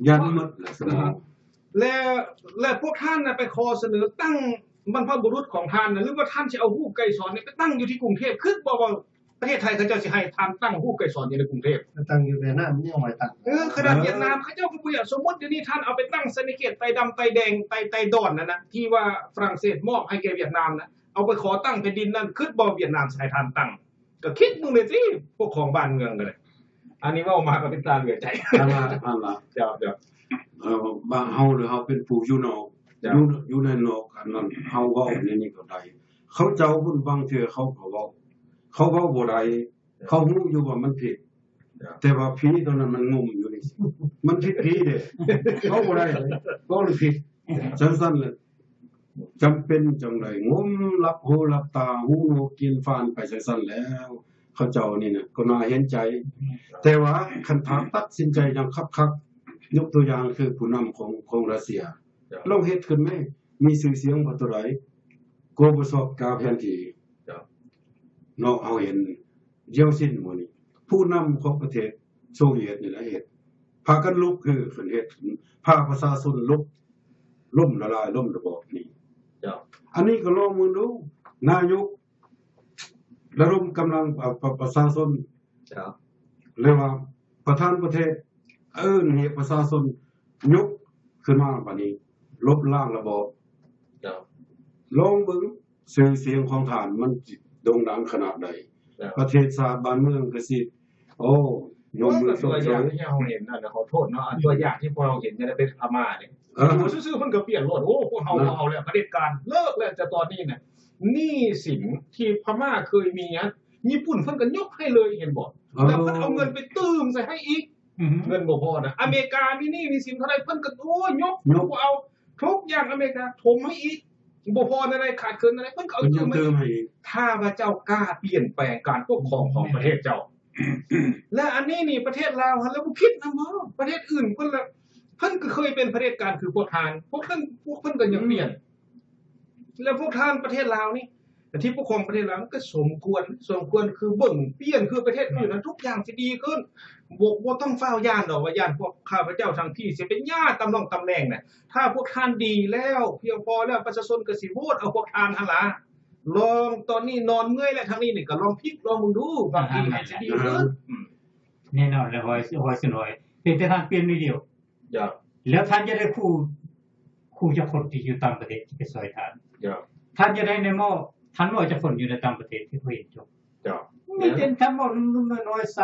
ยันหมดแหละสมองและพวกท่านน่ะไปขอเสนอตั้งบรรพบุรุษของท่านน่ะหรือว่าท่านสิเอารูปไกรสอนนี่ไปตั้งอยู่ที่กรุงเทพคือบ่ว่าประเทศไทยเขาเจ้าสิให้ท่านตั้งรูปไกรสอนอยู่ในกรุงเทพตั้งอยู่เวียดนามนี่เอาไว้ตั้งขนาดเวียดนามเขาเจ้าก็บ่อยากสมมุติเดี๋ยวนี้ท่านเอาไปตั้งสันนิเขตไตดำไตแดงไตดอนนั่นน่ะที่ว่าฝรั่งเศสมอบให้แก่เวียดนามน่ะเอาไปขอตั้งแผ่นดินนั้นคือบ่เวียดนามสิให้ท่านตั้งก็คิดมึงเลยสิพวกของบ้านเมืองก็เลยอันนี้เว้ามาก็เป็นตาเหลือใจอันละเดี๋ยวบ้านเฮาหรือเฮาเป็นผู้อยู่นอกอยู่ในนอกอันนั้นเฮาเว้าในนี้ก็ได้เขาเจ้าคนบางเทื่อเขาก็เว้าบ่ได้เขาฮู้อยู่ว่ามันผิดแต่ว่าผีตัวนั้นมันงมอยู่นี่มันผิดผีเด้เขาบ่ได้เขาเลยผิดสั้นๆเลยจำเป็นจังได๋งมรับหูรับตาหูหนวกกินฟานไปสั้นๆแล้วเขาเจ้านี่น่ะก็น่าเห็นใจแต่ว่าคันถามตัดสินใจอย่างคักๆยกตัวอย่างคือผู้นำของรัสเซียลองเฮ็ดขึ้นแม่มีชื่อเสียงบ่ตัวใดโกบซอกกาแผนที่เนาะเอาเห็นเยลซินหมู่นี้ผู้นำของประเทศโซเวียตนี่แหละเฮ็ดพากันลุกคือเพิ่นเฮ็ดพาประชาชนลุกล่มละลายล่มระบอบนี้อันนี้ก็ลองมือดูนายกระดมกำลังประชาชนเรียกว่าประธานประเทศให้ประชาชนยกขึ้นมาบัดนี้ลบล้างระบอบลองเบิ่งชื่อเสียงของท่านมันโด่งดังขนาดใดประเทศชาติบ้านเมืองก็สิโอ้ยกมือตัวอย่างที่เราเห็นน่ะขอโทษเนาะตัวอย่างที่พวกเราเห็นจะได้เป็นพม่าเนี่ยซื่อๆมันก็เปลี่ยนโลดโอ้พวกเฮาเอาแล้วเผด็จการเลิกแล้วแต่ตอนนี้น่ะหนี้สินที่พม่าเคยมีอ่ะญี่ปุ่นเพิ่นก็ยกให้เลยเห็นบ่แล้วเพิ่นเอาเงินไปตื้มใส่ให้อีกเงินบ่พอนะอเมริกามีหนี้มีสินเท่าใดเพิ่นก็โอ้ยกบ่เอาทุกอย่างอเมริกาถมให้อีกบ่พออะไรขาดเกินอะไรเพิ่นก็เอาเติมให้ถ้าว่าเจ้ากล้าเปลี่ยนแปลงการปกครองของประเทศเจ้าและอันนี้นี่ประเทศลาวแล้วบ่คิดนำบ่ประเทศอื่นเพิ่นละเพิ่นก็เคยเป็นเผด็จการคือพวกทานพวกเพิ่นก็ยังเปลี่ยนแล้วพวกท่านประเทศลาวนี่ที่ปกครองประเทศลาวก็สมควรคือเบิ่งเปลี่ยนคือประเทศอื่นนั้นทุกอย่างสิดีขึ้นบ่ต้องเฝ้าย่านดอกว่าย่านพวกข้าพเจ้าทั้งที่สิเป็นญาติตำแหน่งน่ะถ้าพวกท่านดีแล้วเพียงพอแล้วประชาชนก็สิโหวตเอาพวกท่านหั่นล่ะลองตอนนี้นอนเมื่อยแล้วทางนี้นี่ก็ลองพลิกลองมึงดูบางทีให้สิดีขึ้นแน่นอนแล้ว100%เป็นแต่ท่านเปลี่ยนนิดเดียวแล้วท่านจะได้คู่จะคนที่อยู่ต่างประเทศที่ไปซอยท่านจะได้ในหม้อท่านว่าจะคนอยู่ในต่างประเทศที่เห็นจบมีเป็นทั้งหมดน้อย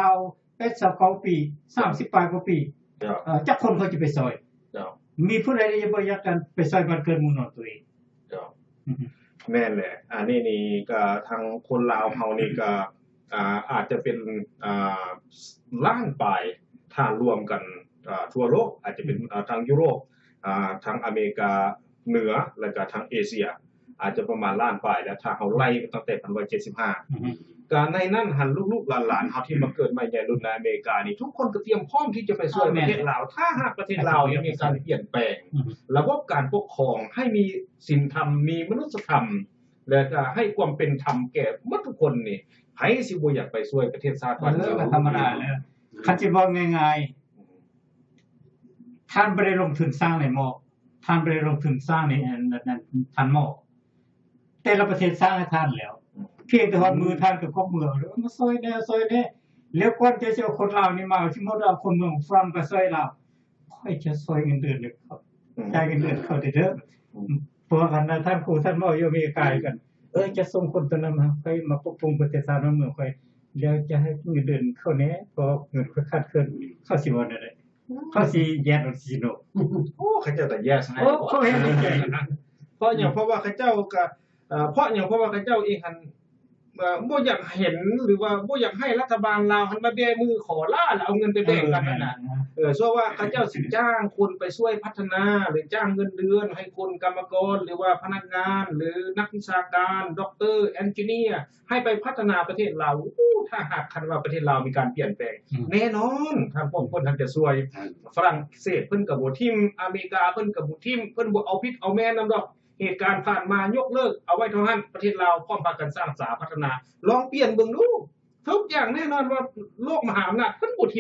29ปี30ปลายกว่าปีจักคนเขาจะไปซอยมีผู้ใดจะบ่อยากกันไปซอยบ้านเกิดเมืองนอนตัวเองแม่นแหละอันนี้นี่ก็ทางคนลาวเฮานี่ก็อาจจะเป็นล้านปลายถ้ารวมกันทั่วโลกอาจจะเป็นทางยุโรปทางอเมริกาเหนือแล้วก็ทางเอเชียอาจจะประมาณล้านปลายแล้วถ้าเฮาไล่ตั้งแต่1975ก็ในนั้นหันลูกๆหลานๆเฮาที่มาเกิดใหม่ในรุ่นในอเมริกานี่ทุกคนก็เตรียมพร้อมที่จะไปช่วยประเทศลาวถ้าหากประเทศลาวยังมีการเปลี่ยนแปลงระบบการปกครองให้มีศีลธรรมมีมนุษยธรรมและก็ให้ความเป็นธรรมแก่หมดทุกคนนี่ไผสิบ่อยากไปช่วยประเทศชาติบ้านเมืองธรรมดาแล้วคันสิบอกง่ายๆท่านบ่ได้ลงทุนสร้างในหม้อท่านบ่ได้ลงทุนสร้างในนั้นท่านหม้อแต่ละประเทศสร้างให้ท่านแล้วเพียงแต่ฮอดมือท่านก็พกมือมาซอยแน่แล้วก่อนจะเอาคนลาวนี่มาสมมุติว่าคนเมืองฝรั่งก็ซอยลาวค่อยจะซอยเงินเดือนเลยครับจ่ายเงินเดือนเขาเด้อเพราะว่าคันท่านครูท่านเว้าอยู่อเมริกากันจะส่งคนตัวนั้นมาค่อยมาปกป้องประเทศชาติบ้านเมืองค่อยแล้วจะให้เงินเดือนเขาแน่เพราะเงินค่อยขาดเกินเขาสิว่าได้เขาสิแย่ดสิโนโอ้เขาเจ้าก็แย่ซะให้เขาเฮ็ดได้เพราะหยังเพราะว่าเขาเจ้าก็เพราะว่าเขาเจ้าเองหั่นบ่อยากเห็นหรือว่าบ่อยากให้รัฐบาลลาวหันมาแบมือขอลาแล้วเอาเงินไปแบ่งกันนั่นน่ะเพราะว่าเขาเจ้าสิจ้างคนไปช่วยพัฒนาหรือจ้างเงินเดือนให้คนกรรมกรหรือว่าพนักงานหรือนักวิชาการด็อกเตอร์เอนจิเนียร์ให้ไปพัฒนาประเทศลาวถ้าหากคันว่าประเทศลาวมีการเปลี่ยนแปลงแน่นอนท่านพวกคนท่านจะช่วยฝรั่งเศสเพิ่นก็บ่ทิ่มอเมริกาเพิ่นก็บ่ทิ่มเพิ่นบ่เอาผิดเอาแม่นำดอกเหตุการณ์ผ่านมายกเลิกเอาไว้เท่านั้นประเทศลาวพร้อมพากันสร้างสาพัฒนาลองเปลี่ยนเบิ่งดูทุกอย่างแน่นอนว่าโลกมหาอำนาจเพิ่นบ่ทิ่ม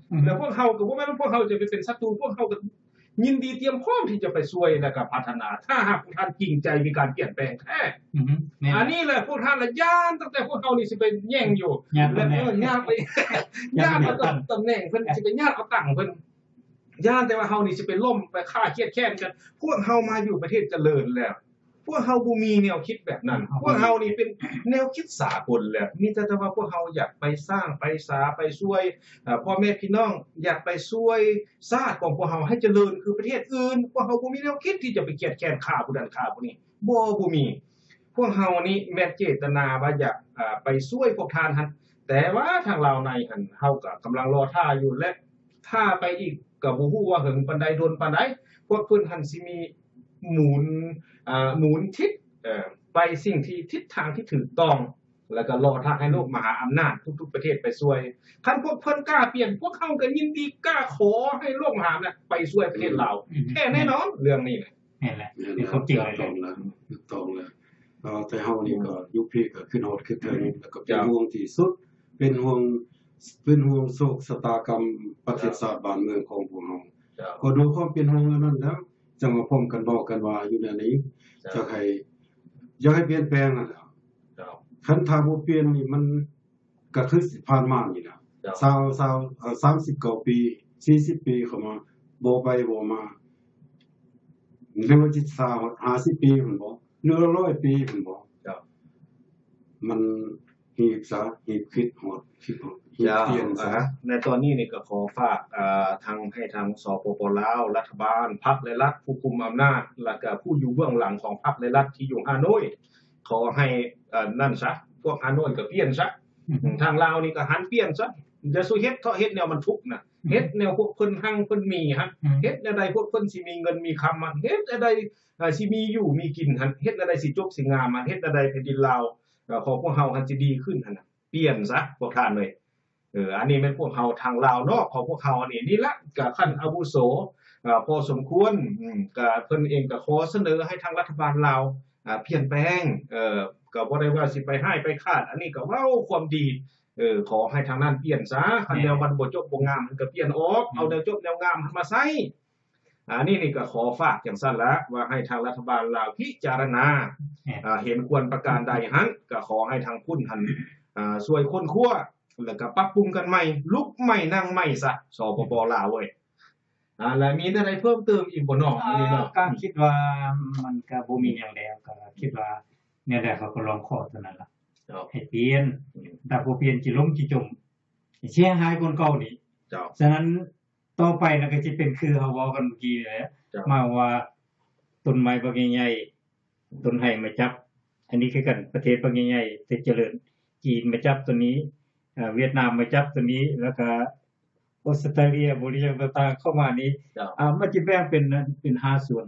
แล้วพวกเฮาก็บ่แม่นพวกเฮาจะไปเป็นศัตรูพวกเฮาก็ยินดีเตรียมพร้อมที่จะไปช่วยและก็พัฒนาถ้าหากพวกท่านจริงใจมีการเปลี่ยนแปลงแท้อันนี้แหละพวกท่านละย่านตั้งแต่พวกเฮานี่สิไปแย่งอยู่แล้วย่างไปย่างเอาตำแหน่งเพิ่นสิไปย่างเอาตังค์เพิ่นย่านแต่ว่าเฮานี่สิไปล่มไปฆ่าเครียดแค้นกันพวกเฮามาอยู่ประเทศเจริญแล้วพวกเฮาบ่มีแนวคิดแบบนั้นพวกเฮานี่เป็นแนวคิดสากลแล้วมีแต่ว่าพวกเฮาอยากไปสร้างไปสาไปช่วยพ่อแม่พี่น้องอยากไปช่วยชาติของพวกเฮาให้เจริญคือประเทศอื่นพวกเฮาบ่มีแนวคิดที่จะไปเครียดแค้นฆ่าผู้นั้นฆ่าผู้นี้บ่มีพวกเฮานี่แม้เจตนาว่าอยากไปช่วยพวกท่านหั่นแต่ว่าทางลาวในหั่นเฮาก็กำลังรอท่าอยู่และถ้าไปอีกก็บ่ฮู้ว่าหึงปานใดโดนปานใดพวกเพิ่นหั่นสิมีหมุนทิศไปสิ่งที่ทิศทางที่ถูกต้องแล้วก็รอทางให้โลกมหาอำนาจทุกๆประเทศไปช่วยคันพวกเพิ่นกล้าเปลี่ยนพวกเฮาก็ยินดีกล้าขอให้โลกมหาอำนาจไปช่วยประเทศลาวแท้แน่นอนเรื่องนี้แหละนั่นแหละนี่เขาจริงเลยต้องแล้วแต่เฮานี่ก็ยุคพี่ก็ขึ้นฮอดขึ้นถึงแล้วก็เป็นห่วงที่สุดเป็นห่วงโศกชะตากรรมประเทศชาติบ้านเมืองของพวกเฮาก็ดูความเป็นห่วงอันนั้นแล้วจังว่าพร้อมกันบอกกันว่าอยู่ในนี้จะให้เปลี่ยนแปลงนั่นแหละคันถ้าบ่เปลี่ยนนี่มันก็คือสิผ่านมานี่ล่ะ29ปี40ปีเข้ามาบ่ไปบ่มาหรือว่าสิ50ปีพุ่นบ่หรือ100ปีพุ่นบ่มันหีบซะหีบคิดฮอดเปลี่ยนซะในตอนนี้นี่ก็ขอฝากให้ทางสปป.ลาวรัฐบาลพรรคและรัฐผู้คุมอำนาจและก็ผู้อยู่เบื้องหลังของพรรคและรัฐที่อยู่ฮานอยขอให้นั่นซะพวกฮานอยก็เปลี่ยนซะทางลาวนี่ก็หันเปลี่ยนซะอย่าสู้เฮ็ดแนวมันทุกข์น่ะเฮ็ดแนวพวกเพิ่นหั่งเพิ่นมีหั่นเฮ็ดแนวใดพวกเพิ่นสิมีเงินมีคำมันเฮ็ดแนวใดสิมีอยู่มีกินหั่นเฮ็ดแนวใดสิจบสิงามมันเฮ็ดแนวใดแผ่นดินลาวของพวกเฮาหั่นสิดีขึ้นหั่นน่ะเปลี่ยนซะพวกท่านเลยอันนี้แม่นพวกเฮาทางลาวนอกของพวกเฮานี่ละก็ขั้นอาวุโสพอสมควรก็เพิ่นเองก็ขอเสนอให้ทางรัฐบาลลาวเปลี่ยนแปลงก็บ่ได้ว่าสิไปให้ไปคาดอันนี้ก็เว้าความดีขอให้ทางนั้นเปลี่ยนซะคันแนวมันบ่จบบ่งามก็เปลี่ยนออกเอาแนวจบแนวงามมาใช้อันนี้ก็ขอฝากจังซั่นละว่าให้ทางรัฐบาลลาวพิจารณาเห็นควรประการใดหั่นก็ขอให้ทางพุ่นหั่นช่วยค้นคว้าแล้วก็ปรับปรุงกันใหม่ลุกใหม่นั่งใหม่ซะสปป.ลาวเว้ยแล้วมีอะไรเพิ่มเติมอีกบ่น้องนี่เนาะก็คิดว่ามันก็บ่มีหยังแล้วก็คิดว่าเนี่ยแหละเขาก็ลองขอเท่านั้นล่ะให้เปลี่ยนถ้าบ่เปลี่ยนสิล้มสิจมเสียหายคนเก่านี่ฉะนั้นต่อไปน่ะก็สิเป็นคือเฮาเว้ากันเมื่อกี้นี่แหละมาว่าต้นไม้บักใหญ่ๆต้นไห้มาจับอันนี้คือกันประเทศบักใหญ่ๆที่เจริญจีนมาจับตัวนี้เวียดนามมาจับตัวนี้แล้วก็ออสเตรเลียบริษัทต่างๆเข้ามานี้มันสิแบ่งเป็น5ส่วน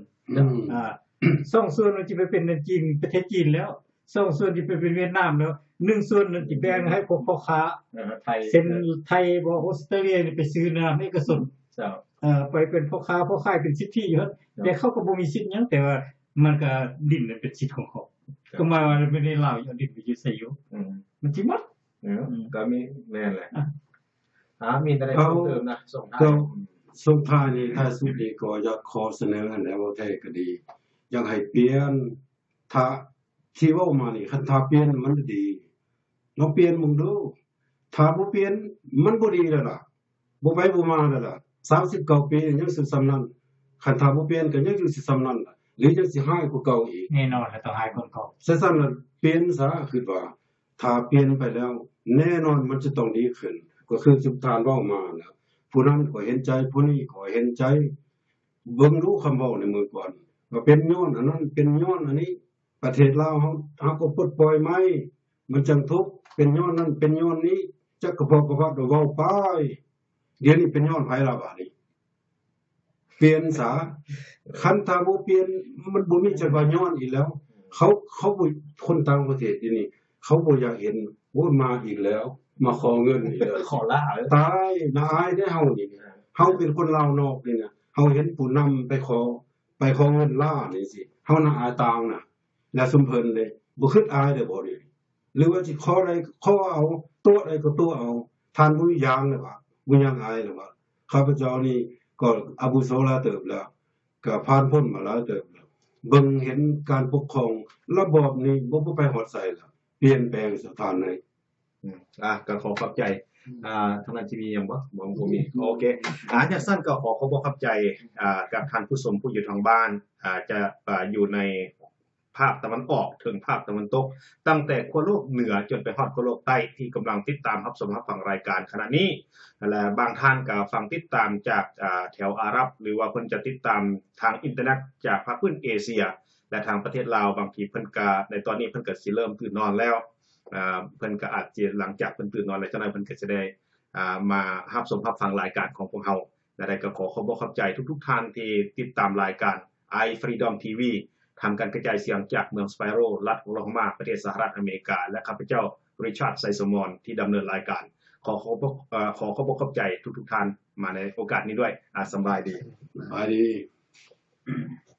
2ส่วนมันสิไปเป็นจีนประเทศจีนแล้ว2ส่วนสิไปเป็นเวียดนามแล้ว1ส่วนนั้นสิแบ่งให้พวกพ่อค้าไทยเส้นไทยบ่ออสเตรเลียนี่ไปซื้อน้ำเอกชนไปเป็นพ่อค้าพ่อขายเป็นสิทธิอยู่แต่เขาก็บ่มีสิทธิ์หยังแต่ว่ามันก็ดินเป็นสิทธิ์ของเขาก็มาว่าไม่ได้ลาวอยู่ดินไปอยู่ไสอยู่มันสิหมดก็มีแม่นแหละมีอะไรเพิ่มเติมนะส่งท้ายนี่ถ้าสุดนี้ก็อยากขอเสนออันแล้วว่าแท้ก็ดีอยากให้เปลี่ยนถ้าที่เว้ามานี่คันถ้าเปลี่ยนมันดีลองเปลี่ยนมึงดูถ้าบ่เปลี่ยนมันบ่ดีแล้วล่ะบ่ไปบ่มาแล้วล่ะ39ปียังสิซำนั้นคันถ้าบ่เปลี่ยนก็ยังอยู่สิซำนั้นล่ะหรือจังสิหายกว่าเก่าอีกแน่นอนแล้วต้องหายคนเก่าซะซั่นน่ะเปลี่ยนซะคือว่าถ้าเปลี่ยนไปแล้วแน่นอนมันจะต้องดีขึ้นก็คือสุทานเว้ามาแล้วผู้นั้นก็เห็นใจผู้นี้ก็เห็นใจเบิ่งรู้คำเว้าในมื้อก่อนว่าเป็นย้อนอันนั้นเป็นย้อนอันนี้ประเทศลาวเฮาก็ปลดปล่อยไหมมันจังทุกข์เป็นย้อนนั้นเป็นย้อนนี้จักกระพอกระพักเว้าไปเดี๋ยวนี้เป็นย้อนไผล่ะบาดนี้เปลี่ยนซะคันถ้าบ่เปลี่ยนมันบ่มีจักว่าย้อนอีกแล้วเขาบ่คนต่างประเทศนี่เขาบ่อยากเห็นโอ้มาอีกแล้วมาขอเงินอีกแล้วขอลาตายน่าอายได้เฮานี่เฮาเป็นคนลาวนอกนี่นะเฮาเห็นผู้นำไปขอเงินล่านี่สิเฮาน่าอายตางน่ะและซุมเพิ่นเลยบ่คิดอายเด้อบ่นี่หรือว่าสิขอใดขอเอาตัวใดก็ตัวเอาทานบ่มียางเลยว่าบ่ยังอายหรอกว่าข้าพเจ้านี่ก็อาวุโสหลายเติบแล้วก็ผ่านพ้นมาหลายเติบแล้วเบิ่งเห็นการปกครองระบอบนี้บ่ไปฮอดไสแล้วเปลี่ยนแปลงสถานไหนก็ขอขอบใจทางด้านทีวียังบ่มีโอเคจังซั่นก็ขอขอบใจกับท่านผู้ชมผู้อยู่ทางบ้านจะอยู่ในภาคตะวันออกถึงภาคตะวันตกตั้งแต่ขั้วโลกเหนือจนไปฮอดขั้วโลกใต้ที่กำลังติดตามรับชมรับฟังรายการขณะนี้และบางท่านก็ฟังติดตามจากแถวอาหรับหรือว่าเพิ่นจะติดตามทางอินเทอร์เน็ตจากภาคพื้นเอเชียและทางประเทศลาวบางทีเพิ่นก็ในตอนนี้เพิ่นก็สิเริ่มตื่นนอนแล้วเพิ่นก็อาจจะหลังจากเพิ่นตื่นนอนแล้วจังได๋เพิ่นก็จะได้มารับชมรับฟังรายการของพวกเราและได้ก็ขอขอบใจทุกๆท่านที่ติดตามรายการ iFreedom TV ทำการกระจายเสียงจากเมืองสไปโรรัฐโอคลาโฮมาประเทศสหรัฐอเมริกาและข้าพเจ้าริชาร์ดไซสมอนที่ดำเนินรายการขอขอบใจทุกๆท่านมาในโอกาสนี้ด้วยสบายดี